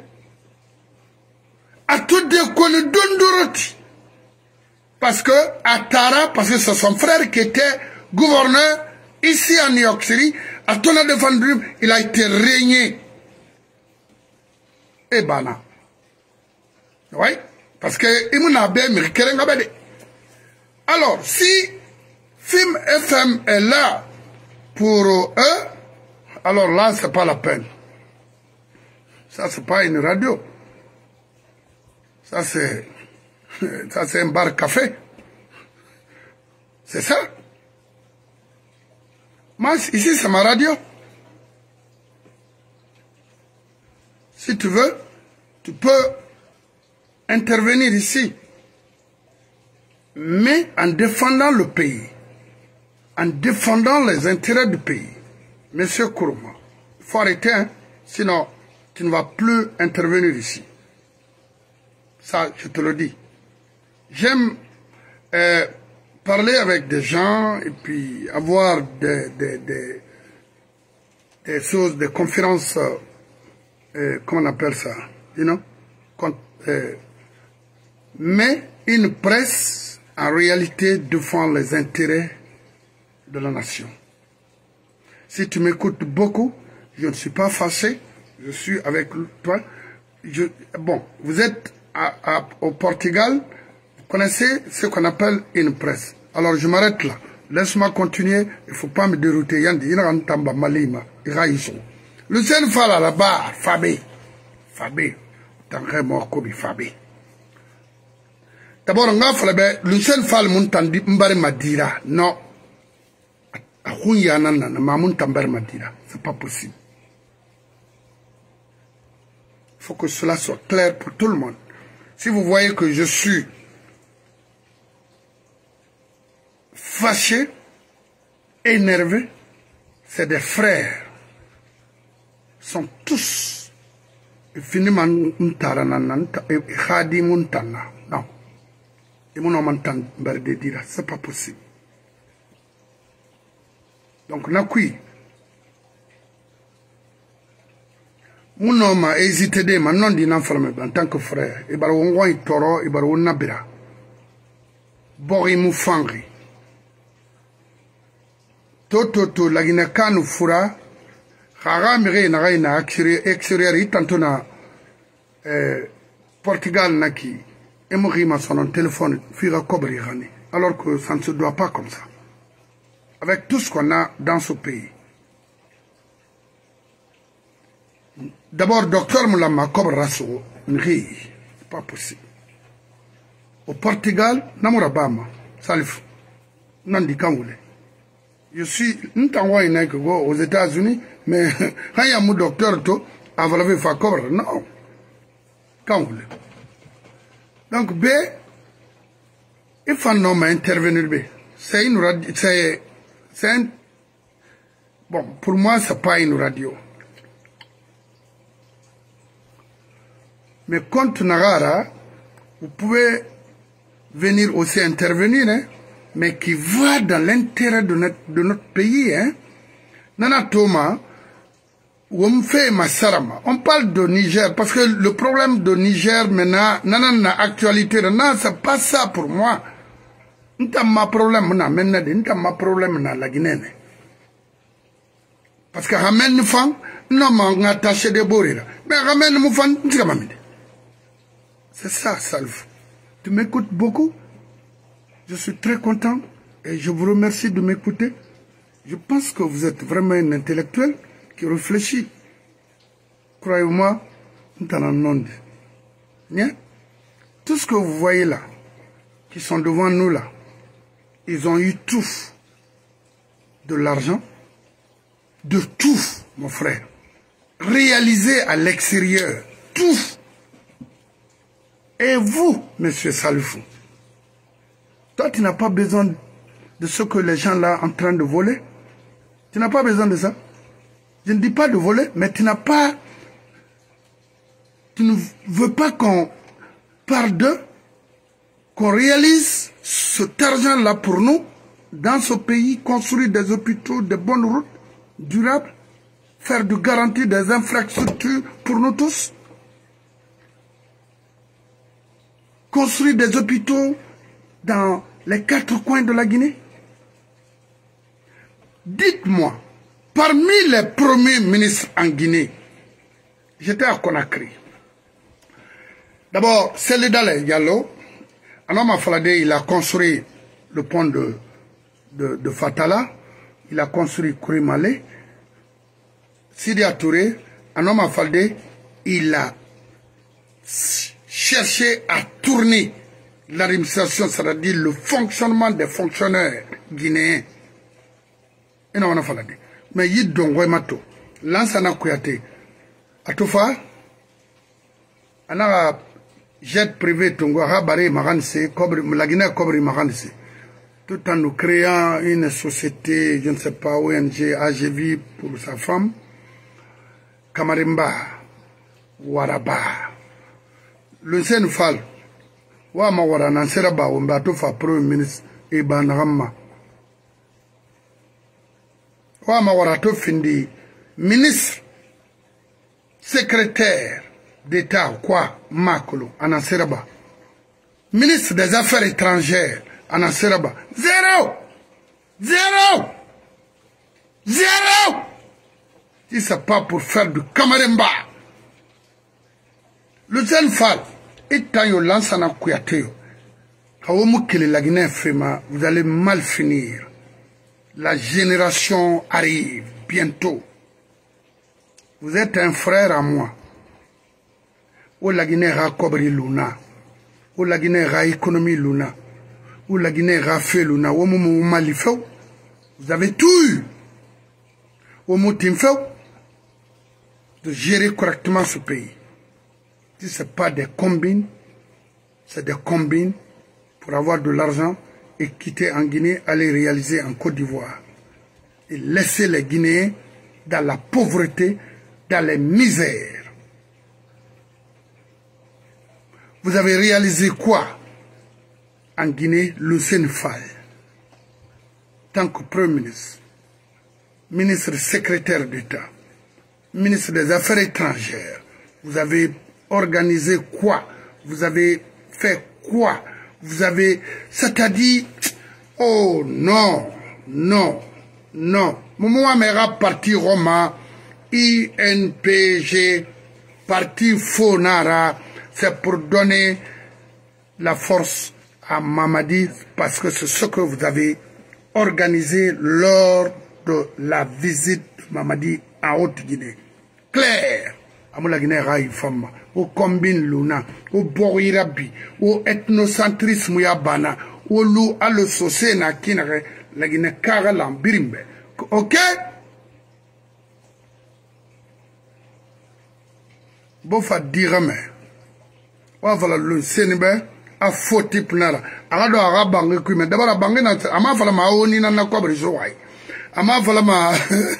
À tout dire qu'on le donne Dorothy. Parce que, à Tara, parce que c'est son frère qui était gouverneur ici en New York City, à tout le défendu, il a été régné. Et bana. Oui, parce que, il m'a bien américain. Alors, si Film F M est là pour eux, alors là, c'est pas la peine. Ça, c'est pas une radio. Ça, c'est... Ça, c'est un bar café. C'est ça. Moi, ici, c'est ma radio. Si tu veux, tu peux intervenir ici. Mais en défendant le pays. En défendant les intérêts du pays. Monsieur Kourouma, il faut arrêter, hein? Sinon, tu ne vas plus intervenir ici. Ça, je te le dis. J'aime euh, parler avec des gens et puis avoir des, des, des, des choses, des conférences, euh, comment on appelle ça, you know? euh, mais une presse, en réalité, défend les intérêts de la nation. Si tu m'écoutes beaucoup, je ne suis pas fâché, je suis avec toi. Je, bon, vous êtes à, à, au Portugal. Vous connaissez ce qu'on appelle une presse. Alors je m'arrête là. Laisse-moi continuer. Il ne faut pas me dérouter. Lucien Fala là-bas, Fabé. Fabé. T'en mort comme Fabé. D'abord, on a fait Lucien Fala Muntandi Mbari Madira. Non. C'est pas possible. faut que cela soit clair pour tout le monde. Si vous voyez que je suis fâché, énervé, c'est des frères. Ils sont tous finiment ntaranana khadi muntana. Non. Et mon nom entend de dire c'est pas possible. Donc nakui mon homme a hésité de ma non dit en tant que frère. Et bah on voit toro et bah on nabira. Bori mufangri. Toto to lagina kanu fura. Khara mire na gaina extérieur itantona eh Portugal naki. Et mon son téléphone fira cobri rani. Alors que ça ne se doit pas comme ça. Avec tout ce qu'on a dans ce pays. D'abord, docteur Moulama Kob Rasso, Nri, pas possible. Au Portugal, Namurabama, Salif, Nandi Kangoule. Je suis, nous t'envoyons aux États-Unis, mais quand il y a mon docteur, tout, avant de faire Kob, non. Kangoule. Donc, B, il faut un homme intervenir, B. C'est une radio, c'est, c'est un, bon, pour moi, c'est pas une radio. Mais contre Nagara, vous pouvez venir aussi intervenir, hein, mais qui va dans l'intérêt de notre, de notre pays. Hein. Nana Thomas, on fait Massarama. On parle de Niger, parce que le problème de Niger, maintenant, nana actualité, non, c'est pas ça pour moi. N'ta ma problème, na maintenant, n'ta ma problème na la Guinée. Parce que ramène nous fan, non, mais on a attaché des bourrées. Mais ramène nous fan, n'ta ma mide. C'est ça, Salif. Tu m'écoutes beaucoup. Je suis très content et je vous remercie de m'écouter. Je pense que vous êtes vraiment un intellectuel qui réfléchit. Croyez-moi, nous t'en avons dit. Tout ce que vous voyez là, qui sont devant nous là, ils ont eu tout. De l'argent, de tout, mon frère. Réalisé à l'extérieur, tout. Et vous, monsieur Salifou, toi, tu n'as pas besoin de ce que les gens là sont en train de voler. Tu n'as pas besoin de ça. Je ne dis pas de voler, mais tu n'as pas... Tu ne veux pas qu'on parle d'eux, qu'on réalise cet argent-là pour nous, dans ce pays, construire des hôpitaux, des bonnes routes durables, faire de garantie des infrastructures pour nous tous. Construire des hôpitaux dans les quatre coins de la Guinée. Dites-moi, parmi les premiers ministres en Guinée, j'étais à Conakry. D'abord, Sélédale Diallo, Anoma Falade, il a construit le pont de, de, de Fatala, il a construit Kourimale. Sidia Touré, Anoma Falade, il a cherché à tourner l'administration, c'est-à-dire le fonctionnement des fonctionnaires guinéens. Et non, on a fallu. Mais il y a donc mato. Lansana Kouyaté. Atofa, on a jet privé Tongo, Rabaré Maranse, la Guinée Kobri Maranse. Tout en nous créant une société, je ne sais pas, O N G, A G V pour sa femme, Kamarimba, Waraba. Le Sénégal, Wama Wara Nanseraba, on va tout faire premier ministre et Banarama. Wama Wara tout findi, ministre, secrétaire d'État, quoi, Makolo, Ananseraba. Ministre des Affaires étrangères, Ananseraba. Zéro! Zéro! Zéro! Si c'est pas pour faire du Kamarimba. Le Sénégal, et tant que l'ansana Kouyaté, vous allez mal finir. La génération arrive bientôt. Vous êtes un frère à moi. Ou la Guinée a Kobri Luna. Ou la Guinée a économie Luna. Ou la Guinée a fait Luna. Ou Moumou Malifeu. Vous avez tout eu. Ou Moutimfeu. De gérer correctement ce pays. Si ce n'est pas des combines, c'est des combines pour avoir de l'argent et quitter en Guinée, aller réaliser en Côte d'Ivoire. Et laisser les Guinéens dans la pauvreté, dans les misères. Vous avez réalisé quoi en Guinée? Lucien Fall, tant que Premier ministre, ministre secrétaire d'État, ministre des Affaires étrangères, vous avez organisé quoi? Vous avez fait quoi? Vous avez... C'est-à-dire... Oh non, non, non. Momo Amera parti Roma, I N P G, parti Fonara, c'est pour donner la force à Mamadi parce que c'est ce que vous avez organisé lors de la visite de Mamadi en Haute-Guinée. Claire, Amoula Guinée Raï Fama, au combine Luna, au Borirabi, au ethnocentrisme Yabana, au Lou Alososé na Kinare, la Guinée Karalan Birimbe. Ok? Bofa dirame. Wafala le Sénébe a fauté pnara. Arado arabange kume. D'abord abange na ama fala ma oni na na kobri joai. Ama fala ma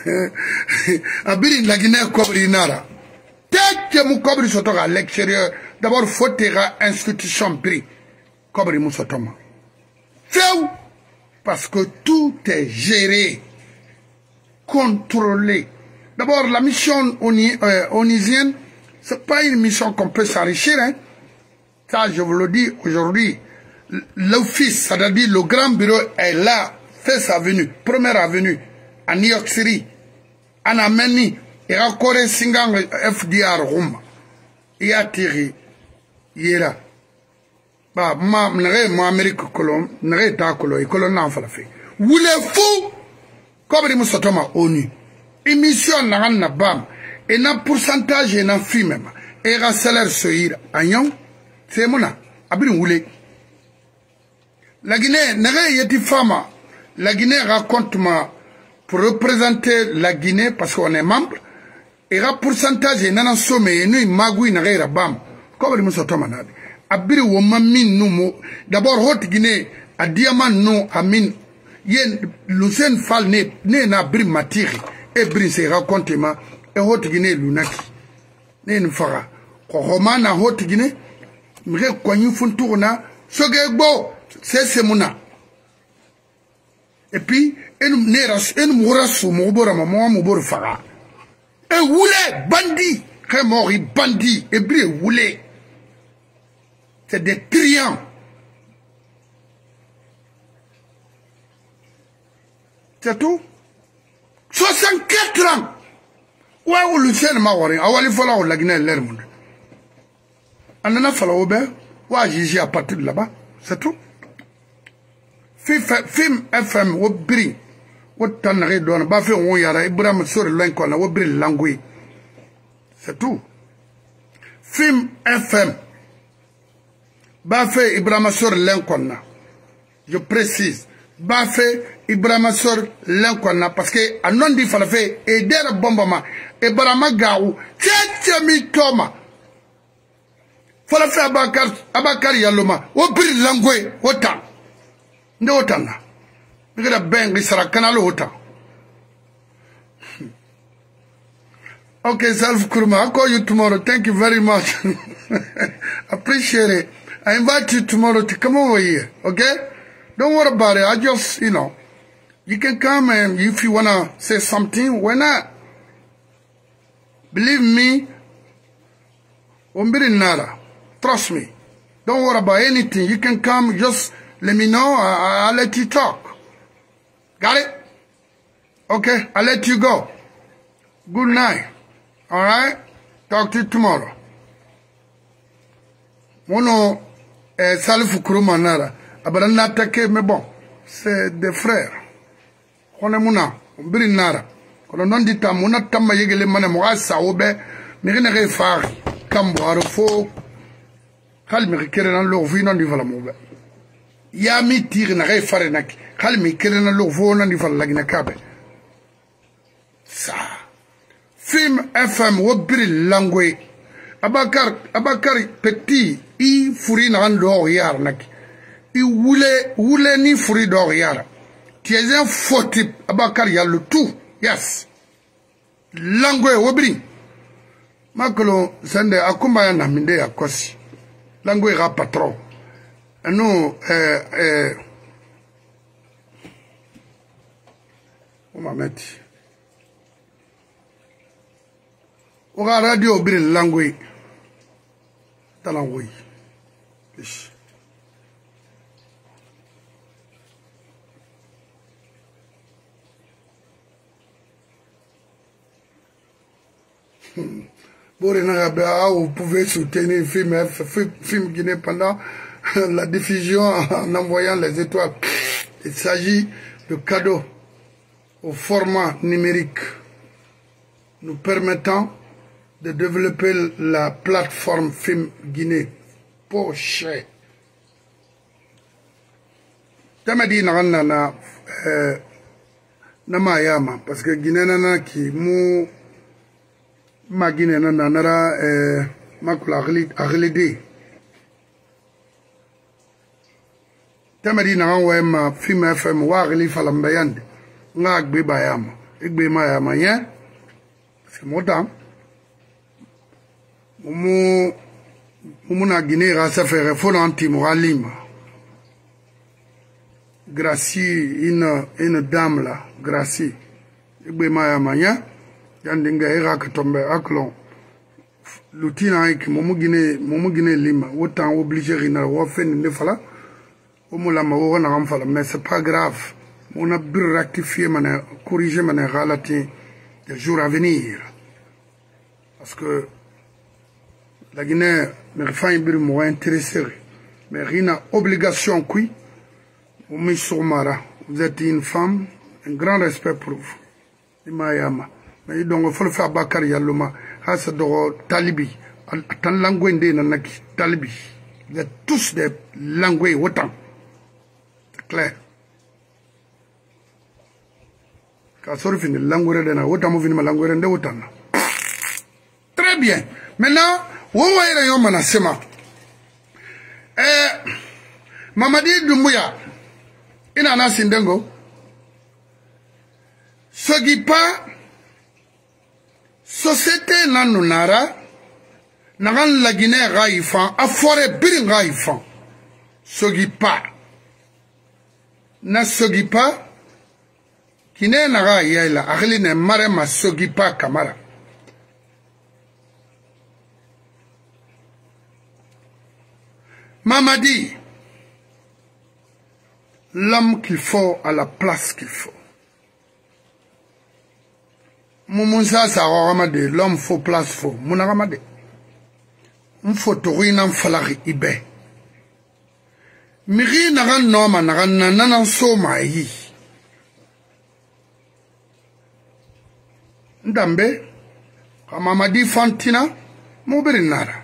abiri la Guinée kobri nara. Teke mu kobri sotoka à l'extérieur. D'abord fautera institution prix. Kobri mu sotoma. Féou parce que tout est géré, contrôlé. D'abord la mission oni, euh, onisienne, c'est pas une mission qu'on peut s'enrichir, hein. Ça, je vous le dis aujourd'hui. L'office, c'est-à-dire le grand bureau est là, fait sa venue, première avenue, à New York City, en Ameni, et à Corée Singang F D R Roma. Et à Thierry, il est là. Bah, ma, n'aurait, moi, Amérique, colon, n'aurait pas colon, et colon n'en fait la fait. Vous les fous, comme les moussotoma, ONU. Émission n'a rien à bam. Et n'a pourcentage et n'a fi même. Et un salaire soïr, agnon, c'est mon a. Abri roulé. La Guinée, n'aurait yeti femme. La Guinée raconte moi pour représenter la Guinée parce qu'on est membre. Et un pourcentage et n'a somme et nous, magouille n'aurait à bam. Comme les moussotoma n'a. Abiri woma min numo d'abord Haute Guinée a diamant non amin yen Lucien Fall ne ne na bri matiri e bri se raconte ma e Haute Guinée lunaki ne nfara ko homa na Haute Guinée mre kwanyu funtourna soge gbo c'est semuna et puis en ne ras en mourasu mo bora mo mo bor fara e wule bandi ke mori bandi e bri wule. C'est des triants. C'est tout. soixante-quatre ans. Ouais, ou le ciel m'a waré. Ah, il faut la ou la Guinée l'air monde. On en a fallu au bain. Ouais, j'ai à partir de là-bas. C'est tout. Film F M, ou bri. Ou tannerie donne. Bah, fait on yara. Ibrahim sur l'encoin, ou bri langui. C'est tout. Film F M. Bafé Ibrahima Sor Lenkonna. Je précise. Bafé Ibrahima Sor Lenkonna. Parce que, à non dit falafé, et der bombama, et barama gaou, tchétché mi toma. Falafé abakar, abakar yaloma, ou bri langwe, otan. Nde otan na. Nde ben, risara kanalo otan. Okay, Salif Kurma, I'll call you tomorrow. Thank you very much. Appreciate it. I invite you tomorrow to come over here, okay? Don't worry about it. I just, you know, you can come and if you want to say something, why not? Believe me, nada. Trust me. Don't worry about anything. You can come, just let me know. I, I'll let you talk. Got it? Okay, I'll let you go. Good night. All right? Talk to you tomorrow. Mono, eh, Salif Kuruma Nara. Abara n'attaqué, mais bon, c'est des frères. On est mouna, on biri Nara. Quand on dit ta mouna, tamba yegele mane moura saoube, mais rien n'est far, kambo arofo, kalmi kere nan leur vie non di vala moube. Yami tire n'a rien faré nak, kalmi kere nan leur vie non di vala lagina kabe. Ça. Film F M, wo biri langwe. Abakar, Abakar petit, il fourrit dans l'or yar nak. Il voulait, voulait ni fourrir d'or yar. Tu es un faux type. Abakar, il y a le tout. Yes. Langue, wobri. Makolo, sende, akumba na minde ya kosi. Langue ra patron. Nous, euh, euh, on m'a mis. On a radio brin langue. Dans la langue. Vous pouvez soutenir le film, film guinéen pendant la diffusion en envoyant les étoiles. Il s'agit de cadeaux au format numérique nous permettant de développer la plateforme Film Guinée. Pas cher. Je me dis que Namayama, parce que Guinée nana qui mou ma Guinée nana nara makula agilide. Je me dis que Film F M wa agili falambayande. Nga agbe bayama. Igbe mayama yen. C'est mon temps. Mou na Guinée rasa faire folo anti-moralisme. Gracie, une, une dame là, Gracie. Igbe maya manya, yandinga Irak tombe aklon. L'outina qui momu Guinée, momu Guinée lima, autant obligé rina wafen ne fala. Omula ma wona ram fala, mais c'est pas grave. On a pu rectifier, mané, corriger mané relati des jours à venir. Parce que la Guinée, mais enfin, il m'a intéressé. Mais il y a une obligation, qui vous êtes une femme, un grand respect pour vous. Mais donc, il faut le faire Bakari Yaloma, Hasa Doro Talibi, Tan Langwende Nanaki, Talibi. Vous êtes tous des langues autant. C'est clair. Quand on finit langue de na autant, on finit ma langue de autant. Très bien. Maintenant, Wowa ira yo manasema. Eh, Mamadi Doumbouya, ina nasi ndengo. Sogipa, société nanunara, naran la Guinée raifan, afore birin raifan. Sogipa. Na sogipa, kine nara yaila, akili ne mare ma sogipa kamara. Mamadi, l'homme qu'il faut à la place qu'il faut. Moumounsa sa ramade, l'homme faut place faut. Mouna ramade. M'fou tourina m'falari ibe. Miri naran noma naran nanan soma yi. Ndambe, Mamadi Fantina, moubiri nara.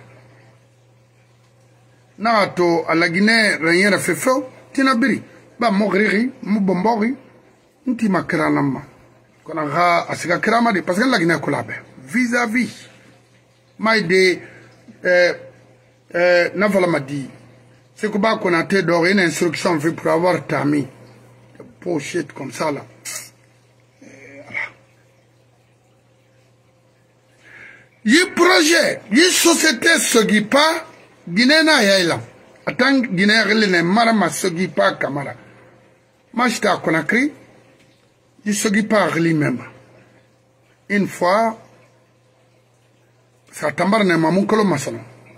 Nato à la Guinée, rien fait faux, tina biri, ba mogri, moubombori, nti makranama. Qu'on a à ce que parce que la Guinée collabe vis-à-vis. Maïde, euh, euh, Navala m'a dit, c'est que bah qu'on a été d'or une instruction fait pour avoir tami. Bullshit comme ça là. Yi projet, yi société se pas. Guinée na yaila. Attends, Guinée relève marama sogi pas kamara. Machta Conakry, il sogi pas lui-même. Une fois, ça tambar ne mamun kolo masano.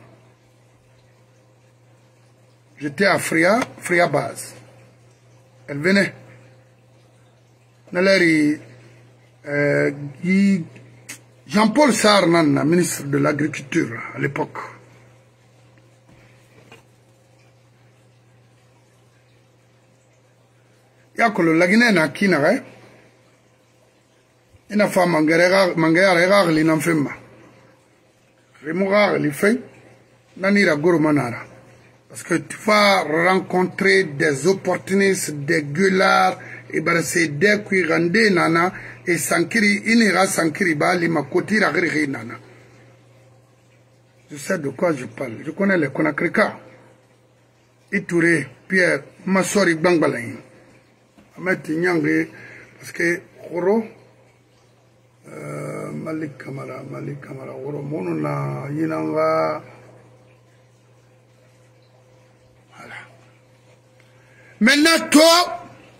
J'étais à Fria, Fria Base. Elle venait. Naleri, euh, Jean-Paul Sarnan, ministre de l'Agriculture à l'époque. Yakolo la Guinée na kinare ina fa mangere mangere rare li nan fema remourar li fait nanira goro manara parce que tu vas rencontrer des opportunistes des gueulards et ben c'est des qui rendent nana et sankiri inira sankiri ba li makoti ra gri nana Je sais de quoi je parle. Je connais les Konakrika. Itouré, Pierre, Massori Bangbalain. Ahmed Nyangé, parce que Horo, euh, Malik Kamara, Malik Kamara, Horo, Monona, Yinanga. Voilà. Maintenant, toi,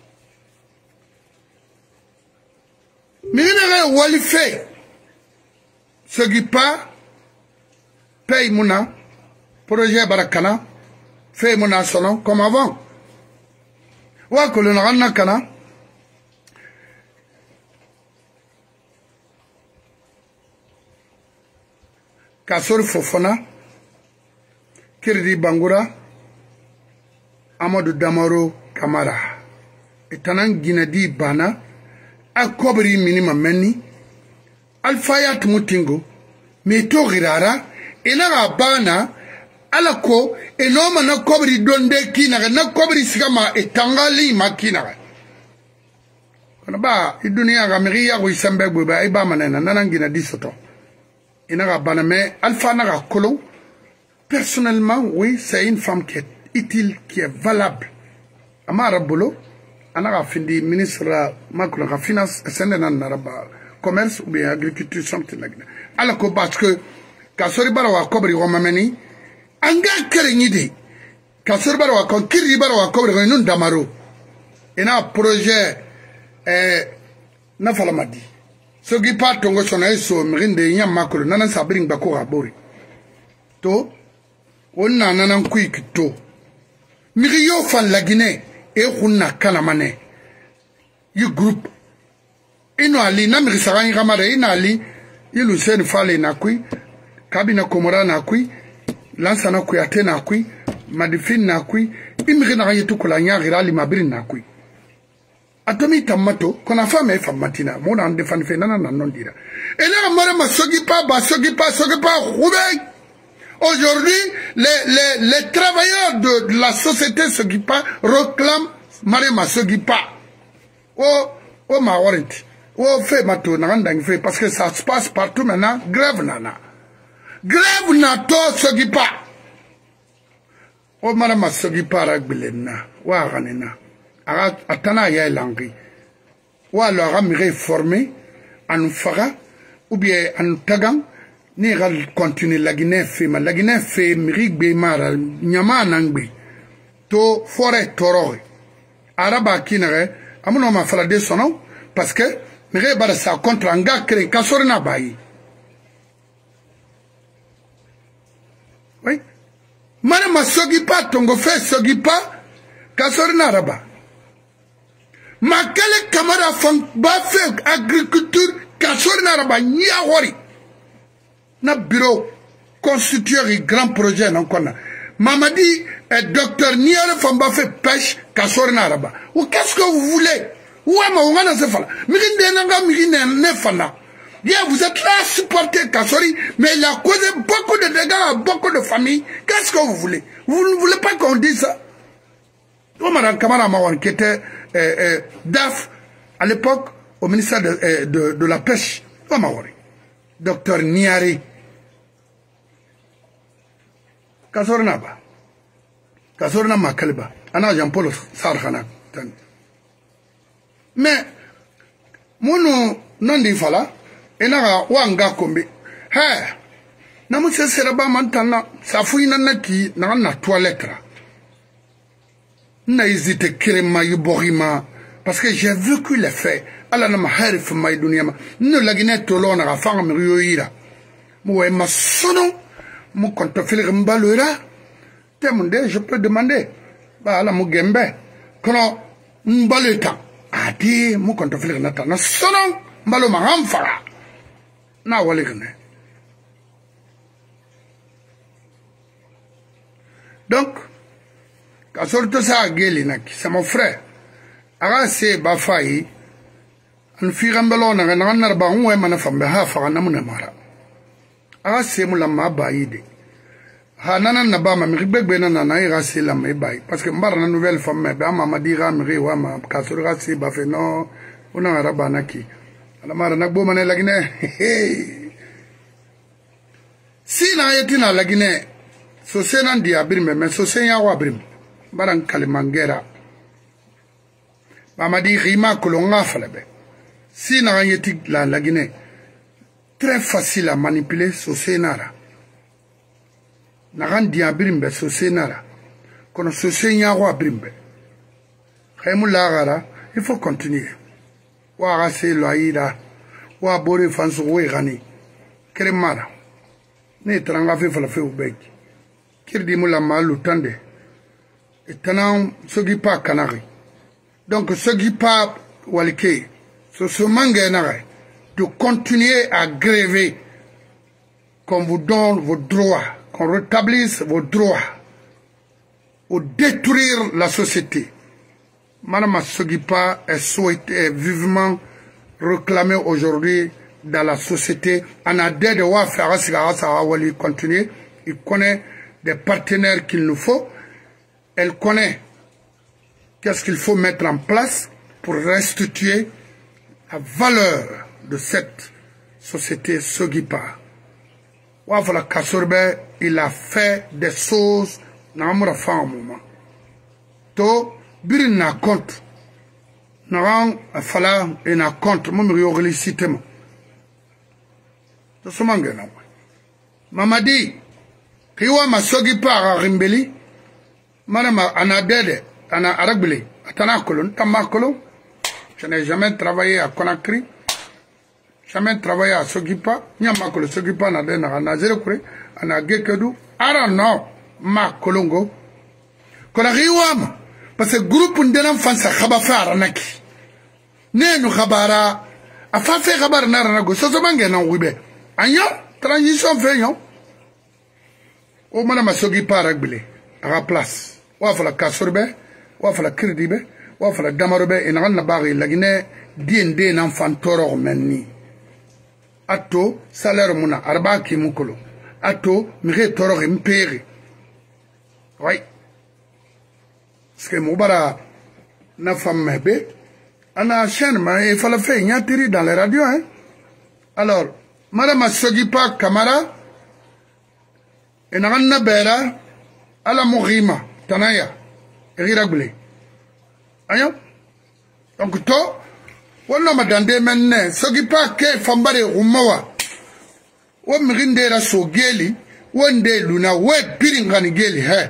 Minere Walife, ce qui pas, paye Mouna, projet Barakana, fait Mouna Sono, comme avant. Wa ko le na kana Kasor Fofana Kirdi Bangura Amadou Damaro Kamara etanan Ginadi Bana akobri minima menni Alfayat Mutingo meto girara ina bana alako enoma na kobri donde kina na kobri sigama etangali makina kana ba idunia ga miriya go isambe go ba iba manena nanangina disoto ina ga baname alfa na ga kolo. Personnellement oui, c'est une femme qui est utile, qui est valable. Amara bolo ana findi ministre makula ga finance sendena naraba commerce ou bien agriculture something like that alako parce que kasori barawa kobri romameni anga kere nyide kasori barawa kon kiri barawa kobri ko nun damaro ina projet eh na falamadi so gi patongo sona eso mrinde nyamakolo nana sabring bako rabori to onna nana quick to miriyo fan la Guinée e khunna kana mane yu group ino ali na mirisarani kamare ina ali ilu sen fale na kui kabina komora na kui lansa na kui ate na kui madifin na kui imri na yetu kula nyari rali mabiri na kui atomi tamato kona fame fa matina mona ande fan fe nana na nondira ena mara masogi pa basogi pa sogi pa roubé. Aujourd'hui, les, les, les travailleurs de, de la société Sogipa réclament Marema Sogipa. Oh, oh, ma warranty. Oh, fait ma tour, fait parce que ça se passe partout maintenant. Grève nana. Grève nato Sogipa. Oh, Marema Sogipa ragbilena. Wa ranena. Atana ya langi. Wa leur amire formé. Anu fara. Ou bien anu tagang. Ni gal continue la Guinée fait ma la Guinée fait mirig be mara nyama nangbe to forêt toro araba kinere amuno ma fala de sono parce que mire bara sa contre anga cré kasorna bayi oui mana masogi pa tongo fait sogi pa kasorna araba makale kamara fang ba fait agriculture kasorna araba nya wori na bureau constitueur et grand projet non kona Mamadi est docteur Niare Famba fait pêche Kasorna Araba. Ou qu'est-ce que vous voulez? Ou ama ongana se fala. Mirinde nanga mirine ne fala. Yeah, vous êtes là à supporter Kasori, mais il a causé beaucoup de dégâts à beaucoup de familles. Qu'est-ce que vous voulez? Vous ne voulez pas qu'on dise ça? Omaran Kamara Mawan qui était euh, euh, D A F à l'époque au ministère de, euh, de, de la pêche. Omawari. Docteur Niari Kasorna ba Kasorna Makalba Ana Jean-Paul Sarkhana mais mono non di fala enara wanga kombe he na mu sesera ba mantana safuina naki na na toilette na hésité kirema yuborima parce que j'ai vécu les faits. Allah na maharif ma dunia ma no la Guinée tolo na fanga mi yoira mo e masono mo konto filir mbalura temunde je peux demander ba ala mo gembe kono mbaluta ati mo konto filir na na sono mbalo ma hamfara na walikne donc ka sorto sa geli nak c'est mon frère aga se ba fayi an firambelo na na narba unwe mana fambe ha fa na muna mara aga se mula ma bayide ha nana na ba ma mi gbegbe na na ira se la me bay parce que mbara na nouvelle femme be ama ma dira mi wa ma ka so ga se ba fe no una raba na ki ala mara na bo mane la Guinée si na yeti na lagine so se nan dia birme me so se ya wa birme baran kalimangera mamadi rima kolonga falebe si na yeti la lagine très facile à manipuler so se nara na ran dia birme so se nara kono so se ya wa birme khaymu la gara il faut continuer wa rase loira wa bore fanso we gani kremara ne tranga fe fala fe ubeki kirdi mula malu tande etanan sogi pa kanari donc sogi pa walike so so mangenare de continuer à gréver qu'on vous donne vos droits, qu'on rétablisse vos droits ou détruire la société. Madame Sogipa est souhaité vivement réclamé aujourd'hui dans la société. On a des devoirs à faire continuer. Il connaît des partenaires qu'il nous faut. Elle connaît qu'est-ce qu'il faut mettre en place pour restituer la valeur de cette société Sogipa. Wafala Kasorbe, il a fait des choses dans un moment. To birin na compte. Naran fala et na compte. Moi, je vais citer. To somange na. Mamadi, kiwa masogipa a rimbeli. Manama anadede, ana aragbeli, atana kolon, tamakolo. Je n'ai jamais travaillé à Conakry. Jamais travaillé à Sogipa. Nyamakolo Sogipa na de na nazere kure. Ana gekedu. Ara no. Ma kolongo. Kona riwama. Parce que groupe ndena fansa khabafara naki. Nenu khabara. Afafe khabara na ranago. Soso bange na wibe. Anyo. Transition fe yon. O mana Sogipa aragbeli. Ara place. Wafala Kasorbe. Wafala Kirdibe. Wafala Damarobe. Ina na bari lagine. D N D nan fantoro menni. Ato salaire muna arba ki mukolo ato mire toro imperi oui parce que mubara na femme mebe ana chaîne mais il fallait faire nyatiri dans les radios hein alors madame Sogipa Kamara enanna bera ala mughima tanaya iragble ayo donc to wala madande menne Sogipa ke fambare umawa wo mrinde ra so geli wonde luna we piringani geli he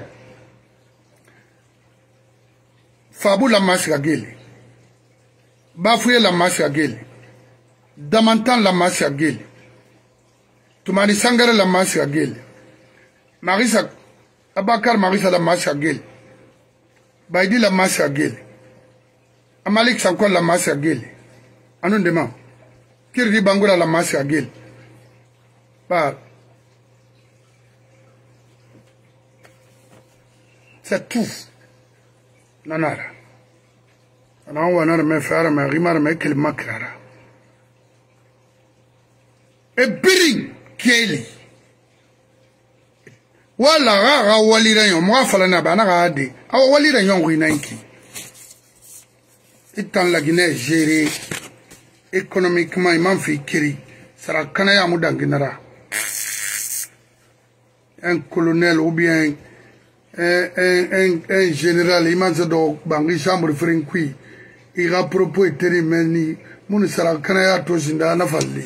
fabu la masga geli bafuye la masga geli damantan la masga geli tumani sangare la masga geli marisa abakar marisa la masga geli baidi la masga geli amalik sankon la masga geli anon dema kirdi bangura la masga geli ba c'est tout nanara ana wana me fara me rimar me kel makrara e biring keli wala ga walira yon mo fala na bana ga de aw walira yon winanki itan la Guinée gérée économiquement il m'en fait kiri sera kanaya mudanginara un colonel ou bien un, un, un, un général il m'a dit donc bangi chambre frinkui il a propos eteri meni mun sera kanaya to zinda na falli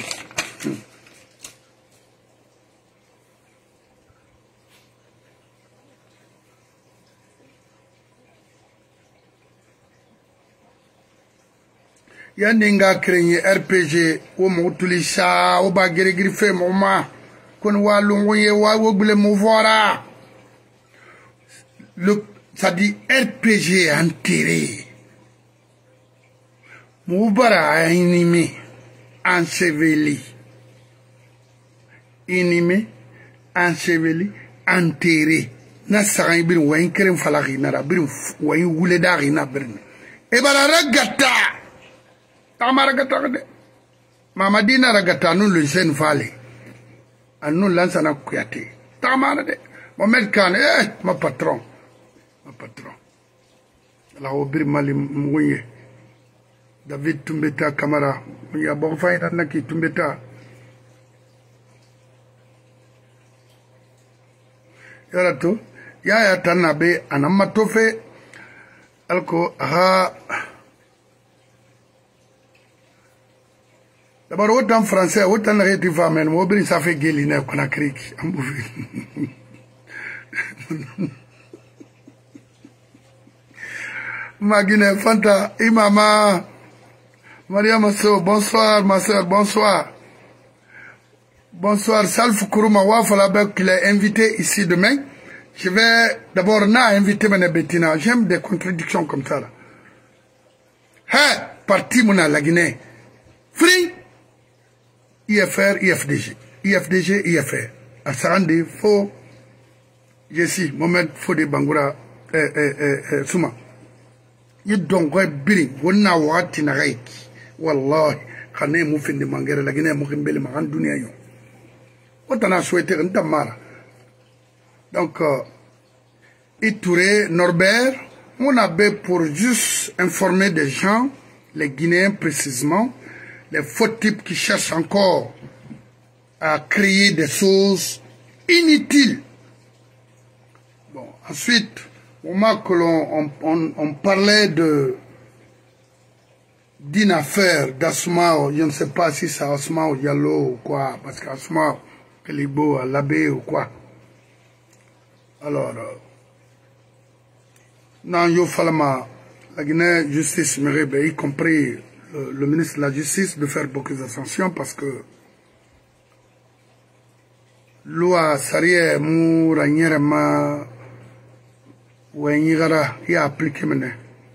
Yandinga krenye R P G o motulisha o ba gere fe moma kon wa longo ye wa wo bile mo vora le ça dit R P G enterré mo bara inime enseveli inime enseveli enterré na saray bir wayin kren falaki na bir wayin wule dari na birne e bara ragata Tamara gata de mama dina ragata nun le sen fale anu lansa na kuyate tamara de Mohamed Khan eh ma patron ma patron la obir mali mouye David Tumbeta Kamara ya bon fayda na ki Tumbeta Yorato, Yaya Tanabe, Anamatofe, Alko, aha. D'abord, autant français, autant de rétif à men, mobile, ça fait guéliner qu'on a crié. Magine Fanta, Imama, Maria Masso, bonsoir, ma soeur, bonsoir. Bonsoir, Salf Kourouma Wafalabek, qu'il est invité ici demain. Je vais d'abord na inviter Mme Bettina. J'aime des contradictions comme ça. Là. Hey, parti Mouna, la Guinée. Free, I F R, I F D G. I F D G, I F R. À Sarandi, Faux, Jessie, Mohamed Fodé Bangoura, eh, eh, eh, eh, Souma. You don't go bidding. Wonna wati na raiki. Wallahi. Khane moufin de mangere la Guinée moukimbele maran dunia yo. Autant a souhaité un tamara. Donc, euh, Itouré, Norbert, on avait pour juste informer des gens, les Guinéens précisément, les faux types qui cherchent encore à créer des choses inutiles. Bon, ensuite, au moment que l'on on, on, on parlait de d'une affaire d'Asmao, je ne sais pas si c'est Asmao Diallo ou quoi, parce qu'Asmao Kelibo à l'abbé ou quoi. Alors, euh, non, yo falama, la Guinée justice mérite, y compris le, le ministre de la Justice, de faire beaucoup d'attention parce que loi Sarie Moura Nyerema Ouenigara y a appliqué maintenant.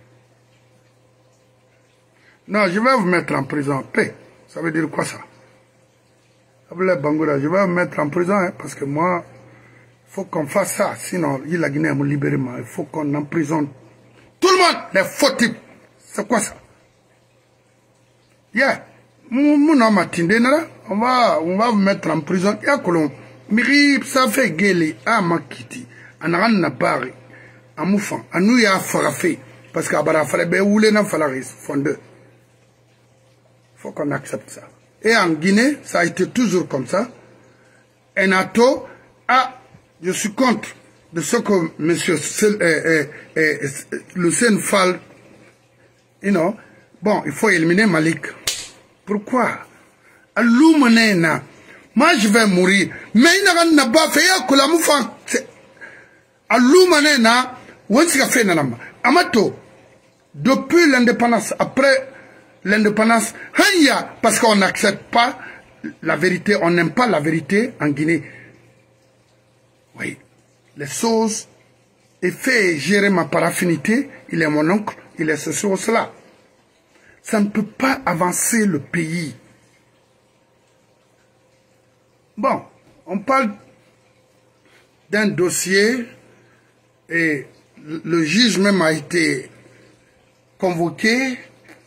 Non, je vais vous mettre en prison. Paix, ça veut dire quoi ça? Je vais vous mettre en prison hein, parce que moi, il faut qu'on fasse ça. Sinon, il la Guinée me libérer. Il faut qu'on emprisonne tout le monde, les faux types. C'est quoi ça? Yeah. On va, on va vous mettre en prison. Il y a que l'on. Miri, ça fait gueuler à Makiti. En a n'a pas. En moufant. En nous, il y a farafé. Parce qu'à Barafalebe, où les n'a fallu fondeux. Il faut qu'on accepte ça. Et en Guinée, ça a été toujours comme ça. Et NATO, ah, je suis contre de ce que M. Euh, euh, euh, le Sénfal, you know, bon, il faut éliminer Malik. Pourquoi? Allumenena. Moi, je vais mourir. Mais il n'a pas fait que la moufante. Allumenena, où est-ce qu'il a fait nanama? Amato, depuis l'indépendance, après l'indépendance, parce qu'on n'accepte pas la vérité, on n'aime pas la vérité en Guinée. Oui, les choses, il fait gérer ma paraffinité, il est mon oncle, il est ceci ou cela. Ça ne peut pas avancer le pays. Bon, on parle d'un dossier et le juge même a été convoqué.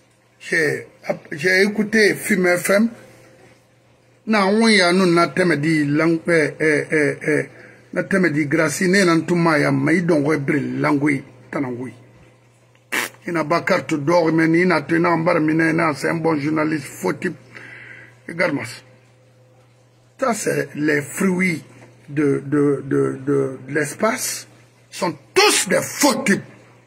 J'ai écouté Fume F M. Na on ya nous na teme di lang eh eh eh eh na teme di gracine na ntuma ya mai don we bril langui tanangui. Ina bakar to dor men ina tena mbar mine na c'est un bon journaliste faux type. Regarde-moi. Ça c'est les fruits de de de de, de l'espace sont tous des faux types.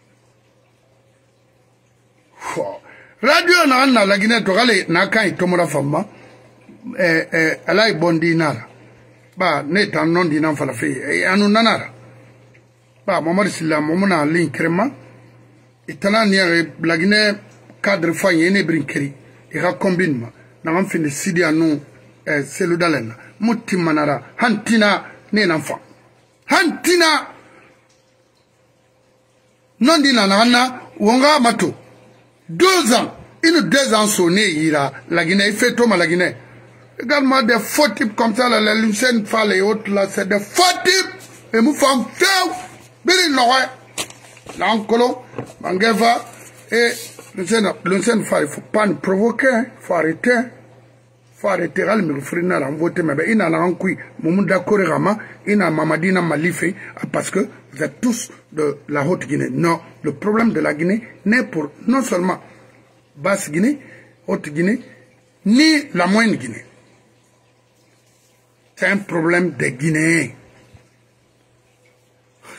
Oh. Radio na na la Guinée to gale na kan itomora fama eh eh alai bondi nara ba ne tan non di nan fala fe e anu nanara ba Mohamed Silla momuna lin krema itana ni la Guinée cadre fa yene brinkeri e ga combine ma na am fin sidi anu eh selu dalen mutti manara hantina ne nan fa hantina non di na na wonga mato deux ans, une deux ans sonné, il a la Guinée, il fait tout mal la Guinée. Regarde-moi des faux types comme ça, la Lucien Fall et autres, là, c'est des faux types. Et nous faisons faire, Billy Noé, l'Ancolo, Mangeva, et Lucien Fall, il ne faut pas nous provoquer, il faut arrêter. Il faut arrêter, il me faut voter, mais il y a un coup, Moumounda Korerama, il y a Mamadina Malife, parce que vous êtes tous de la Haute-Guinée. Non, le problème de la Guinée n'est pour non seulement Basse-Guinée, Haute-Guinée, ni la Moyenne-Guinée. C'est un problème des Guinéens.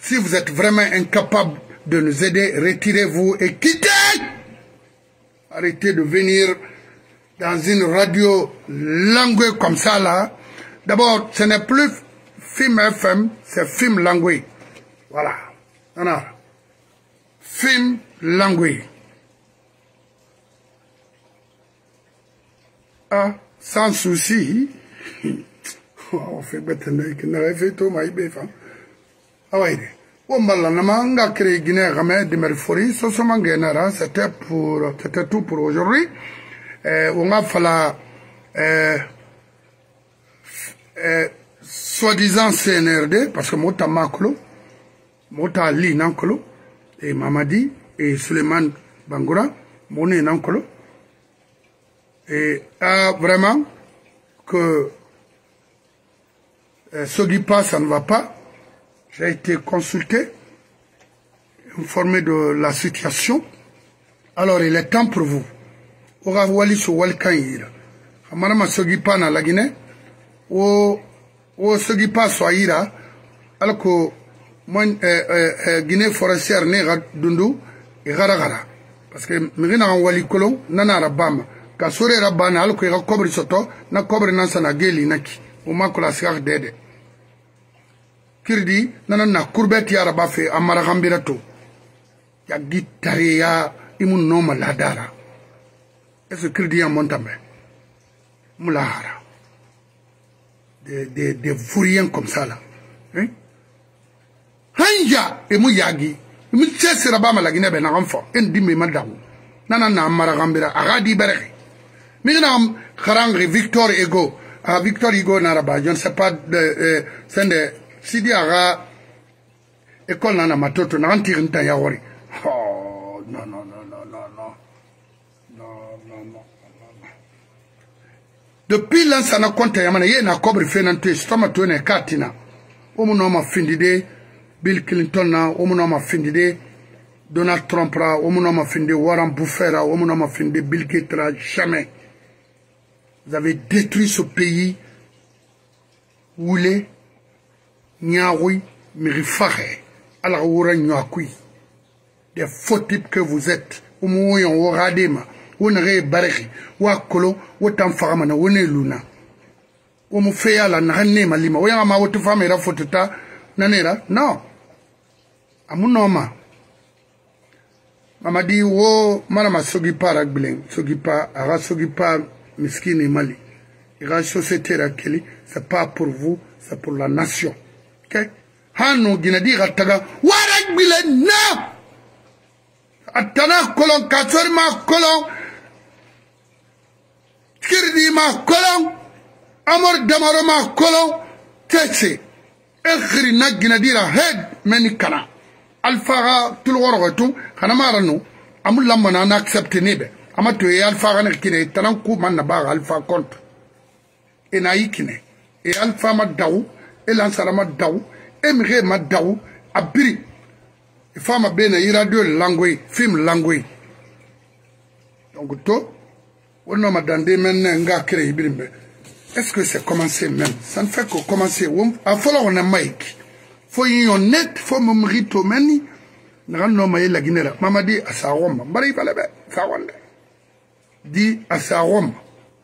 Si vous êtes vraiment incapable de nous aider, retirez-vous et quittez. Arrêtez de venir dans une radio langue comme ça là. D'abord, ce n'est plus film F M, c'est film langue. Voilà. Non, non. Film langue. Ah, sans souci. On fait bête qui n'aurait fait tout, ma ibé. Ah ouais. On m'a la créé Guinée Ramé de Merfori, c'était pour, c'était tout pour aujourd'hui. On a fait la, euh, euh, soi-disant C N R D, parce que Mota Makolo, Mota Ali Nankolo, et Mamadi, et Suleiman Bangoura, Moné Nankolo, et ah, vraiment que euh, Sogipa, ça ne va pas. J'ai été consulté, informé de la situation. Alors, il est temps pour vous. Ora wali so walkan amana ma Sogipa na la Guinée. O o Sogipa so ira. Alko mon Guinée forestière ne ga dundu e gara gara. Parce que mirina wali kolon nana rabama. Ka sore rabana alko ga kobri soto na kobri nan sana geli naki. O ma ko la sigar dede. Kirdi nana na kurbeti araba fe amara gambirato ya gitare ya imun noma ladara eso kirdi ya montambe mulahara de de de furien comme ça là hein hanja e mu yagi mi tsesira ba malagine be na gamfo en dimbe madawu nana na amara gambira agadi bereke mi na kharangi Victor Hugo a Victor Hugo na raba je ne sais pas de euh, c'est de Sidi aga école nana matoto na antire nta ya wori. Oh non non non non non non. Non non non non. Depuis l'an na compte ya mana ye na kobre fenante stoma to ne katina. Omu no ma findide Bill Clinton na omu no ma findide Donald Trump ra omu no ma findide Warren Buffett ra omu no ma findide Bill Gates ra jamais. Vous avez détruit ce pays où il est Niaoui, Mirifare, Alaoura Niakui. Des faux types que vous êtes. Ou mouillon, ou radema, ou n'ré barri, ou akolo, ou tamfaramana, ou ne luna. Ou mou féa la nane malima, ou yama ou tufame la fotota, nanera, non. Amunoma. Mama dit, ou manama sogipa ragbiling, sogipa, ara sogipa miskini mali. Ira société rakeli, c'est pas pour vous, c'est pour la nation. Hano ginadi gataga warak bile na atana kolon katsori ma kolon kirdi ma kolon amor damaro ma kolon tetse ekhri na ginadi ra head meni kana alfaga tul worgotu kana marano amul lamana na accepte nebe amato e alfaga ne kine tanan ku man na ba alfa contre e na yikine e alfa ma daw e lansara ma daw Emre Madaou Abiri. Il faut ma bene radio langue, film langue. Donc to, on a madandé maintenant nga créé Ibirimbe. Est-ce que c'est commencé même? Ça ne fait que commencer. Il faut on a Mike. Faut y honnête, faut me mérito meni. N'a non maï la Guinée. Maman dit à sa Rome. Bari valebe, sa wande. Dit à sa Rome.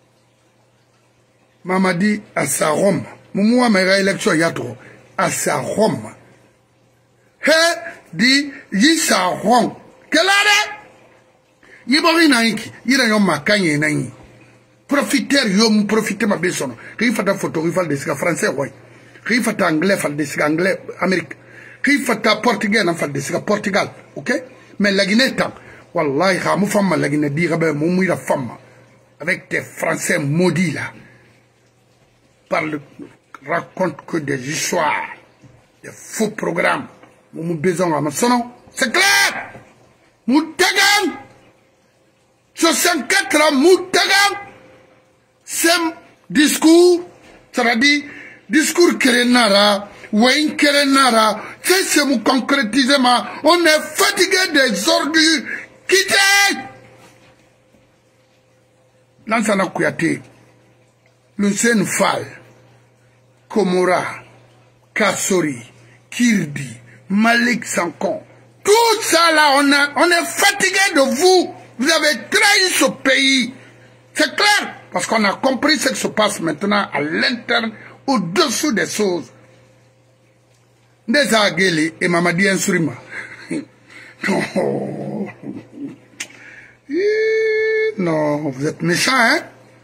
Maman dit à sa Rome. Moumou ma élection yatro. À sa Rome. He di yi sa Rome. Kelare. Yibori na inki. Yira yon makanye na inki. Profiter yon profiter ma besono. Qui fait ta photo, qui fait des français, oui. Qui fait anglais, fait des anglais, Amérique. Qui fait ta portugais, fait des Portugal, ok? Mais la Guinée, wallahi, ha mou femme la Guinée, dit rabe mou la femme. Avec tes français maudits là. Parle. Raconte que des histoires, des faux programmes. Nous besoin à son c'est clair. Moutagan, soixante-quatre ans, Moutagan, c'est discours, ça veut dire discours Kerenara, Wayne Kerenara, c'est ce mot concrètement. On est fatigué des ordures. Quittez! Lansana Kouyaté, Lucien Fall. Komora, Kassori, Kirdi, Malik Sanko. Tout ça là, on, a, on est fatigué de vous. Vous avez trahi ce pays. C'est clair. Parce qu'on a compris ce qui se passe maintenant à l'interne, au-dessous des choses. Des Agueli et Mamadi Nsurima. Non. Non, vous êtes méchants, hein?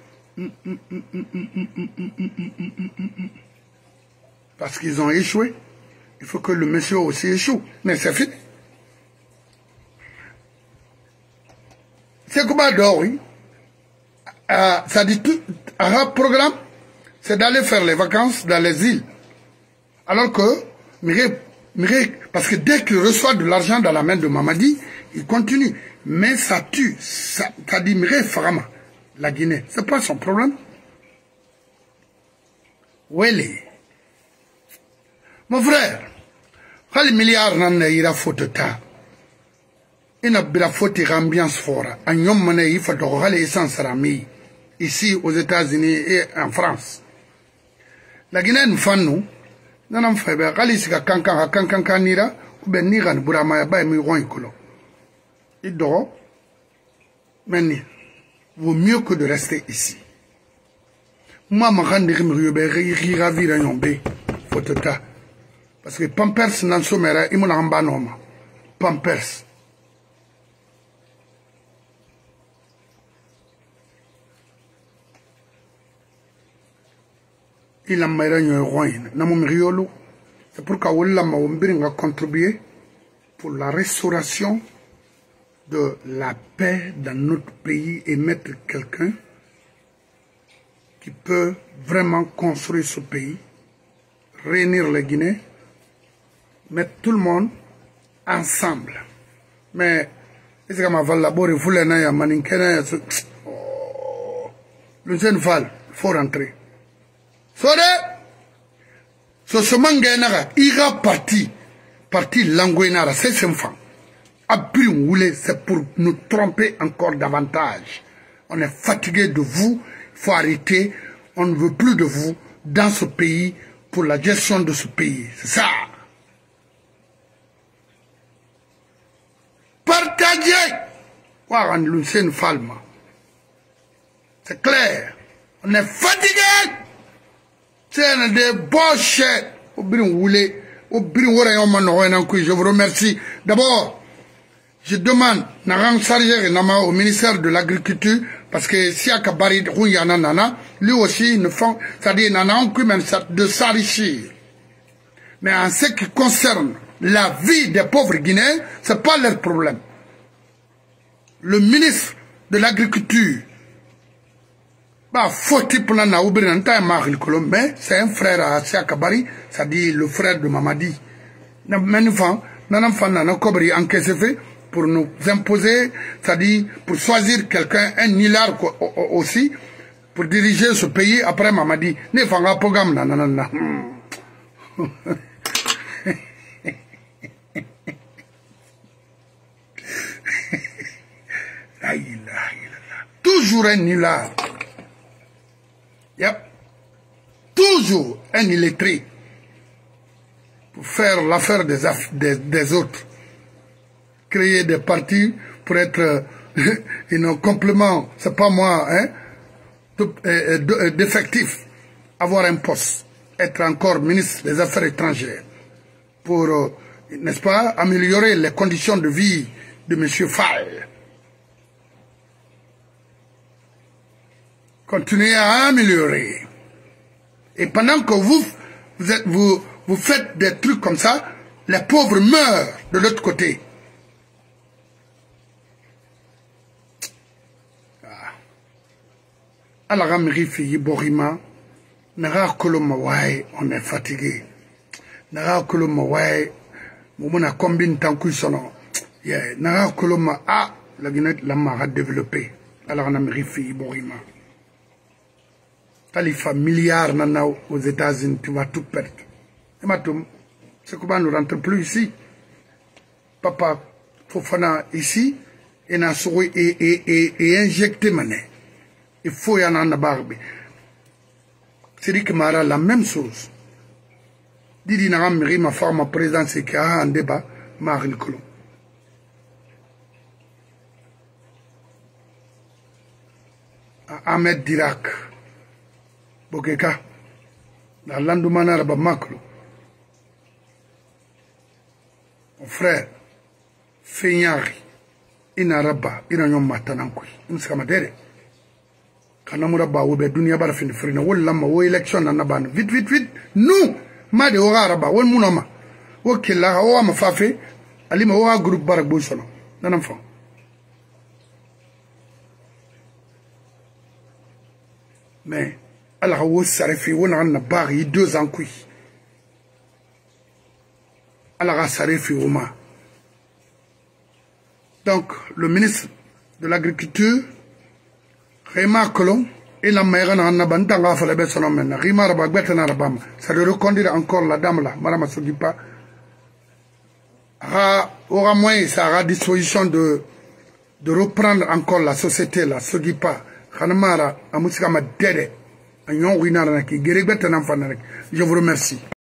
Parce qu'ils ont échoué. Il faut que le monsieur aussi échoue. Mais c'est fini. C'est comment d'or, oui. Euh, ça dit tout. Un programme, c'est d'aller faire les vacances dans les îles. Alors que, Miré, Miré, parce que dès qu'il reçoit de l'argent dans la main de Mamadi, il continue. Mais ça tue. Ça, ça dit Miré Farama, la Guinée. C'est pas son problème. Wele. Mon frère, quel milliard n'en ira faute ta? Il n'a pas faute ambiance fort. En yom mané, il faut que les essence rami. Ici aux États-Unis et en France. La Guinée nous fait nous. Nous n'avons fait pas. Quand il s'est kankan kankan kanira, ou ben niran burama ya ba mi roi kolo. Il dort. Mais vaut mieux que de rester ici. Moi, ma grande rimriube, rira vira yombe, fotota. Parce que Pampers n'en sommera, il m'a en noma. Pampers. Il a mis un roi. C'est pourquoi il a contribué pour la restauration de la paix dans notre pays et mettre quelqu'un qui peut vraiment construire ce pays, réunir les Guinéens, mettre tout le monde ensemble. Mais, est-ce que ma val là-bas, il faut les naïs à Maninkena, le jeune val, il faut rentrer. Sode, ce chemin gagnera, ira parti, parti languinara, c'est enfants. Après, c'est pour nous tromper encore davantage. On est fatigué de vous, il faut arrêter, on ne veut plus de vous dans ce pays pour la gestion de ce pays. C'est ça. Partagez. C'est clair. On est fatigué. C'est des bullshit. Je vous remercie. D'abord, je demande au ministère de l'Agriculture, parce que si à Kabari, lui aussi, ne font, c'est-à-dire, n'en a aucun même de s'enrichir. Mais en ce qui concerne la vie des pauvres Guinéens, ce n'est pas leur problème. Le ministre de l'Agriculture, bah, faut-il pour l'en ouvrir un temps, mais c'est un frère à Siakabari, c'est-à-dire le frère de Mamadi. Mais enfant, non enfant, non cobri en qu'est-ce fait pour nous imposer, c'est-à-dire pour choisir quelqu'un, un nilard aussi, pour diriger ce pays après Mamadi. Ne fanga un programme, non, non, non. Toujours un nilard. Yep. Toujours un illettré pour faire l'affaire des, des, des autres. Créer des partis pour être un complément, c'est pas moi, hein, d'effectif. Avoir un poste, être encore ministre des Affaires étrangères pour, euh, n'est-ce pas, améliorer les conditions de vie de M. Faye. Continuez à améliorer. Et pendant que vous, vous, êtes, vous, vous faites des trucs comme ça, les pauvres meurent de l'autre côté. Alors, Amérifi, Borima, Nara Kolomawai, on est fatigué. Nara Kolomawai, Moumona combine tant que son Nara Koloma, ah, la Guinée l'a m'a développé. Alors, Amérifi, Borima. Talifa milliards nana aux États-Unis, tu vas tout perdre. Et maintenant, c'est comment nous rentre plus ici. Papa, Fofana ici, et n'a et, et, et, et injecté mané. Il faut y en avoir. C'est dit que Mara la même chose. Didi n'a pas ma femme ma présidence qui a un débat Marine Colomb. Ahmed Dirak Bokeka dans l'Andoumana Raba Maklo. Mon frère Fenyari ina Raba ina nyom matanankui. Inskamadere. Kanamura ba wobe dunia bara fin frina wol lama wo election anabana vite vite vite nous ma de ora Raba wol munoma wo killa wo ma fafe alima wo groupe barak bo solo nanam fa mais Allah wo sarifi wona na bari deux ans kui Allah sarifi woma. Donc le ministre de l'agriculture Rima Colomb et la maire n'a pas d'engagement pour les personnes. Rima Rabagbetan Rabam, ça doit reconduire encore la dame là, Madame Sogipa. Aura moins, ça aura disposition de, de reprendre encore la société là, Sogipa. Hanamara, Amusika Madede, Agnon Winaraki, Gerigbetan Fanarek. Je vous remercie.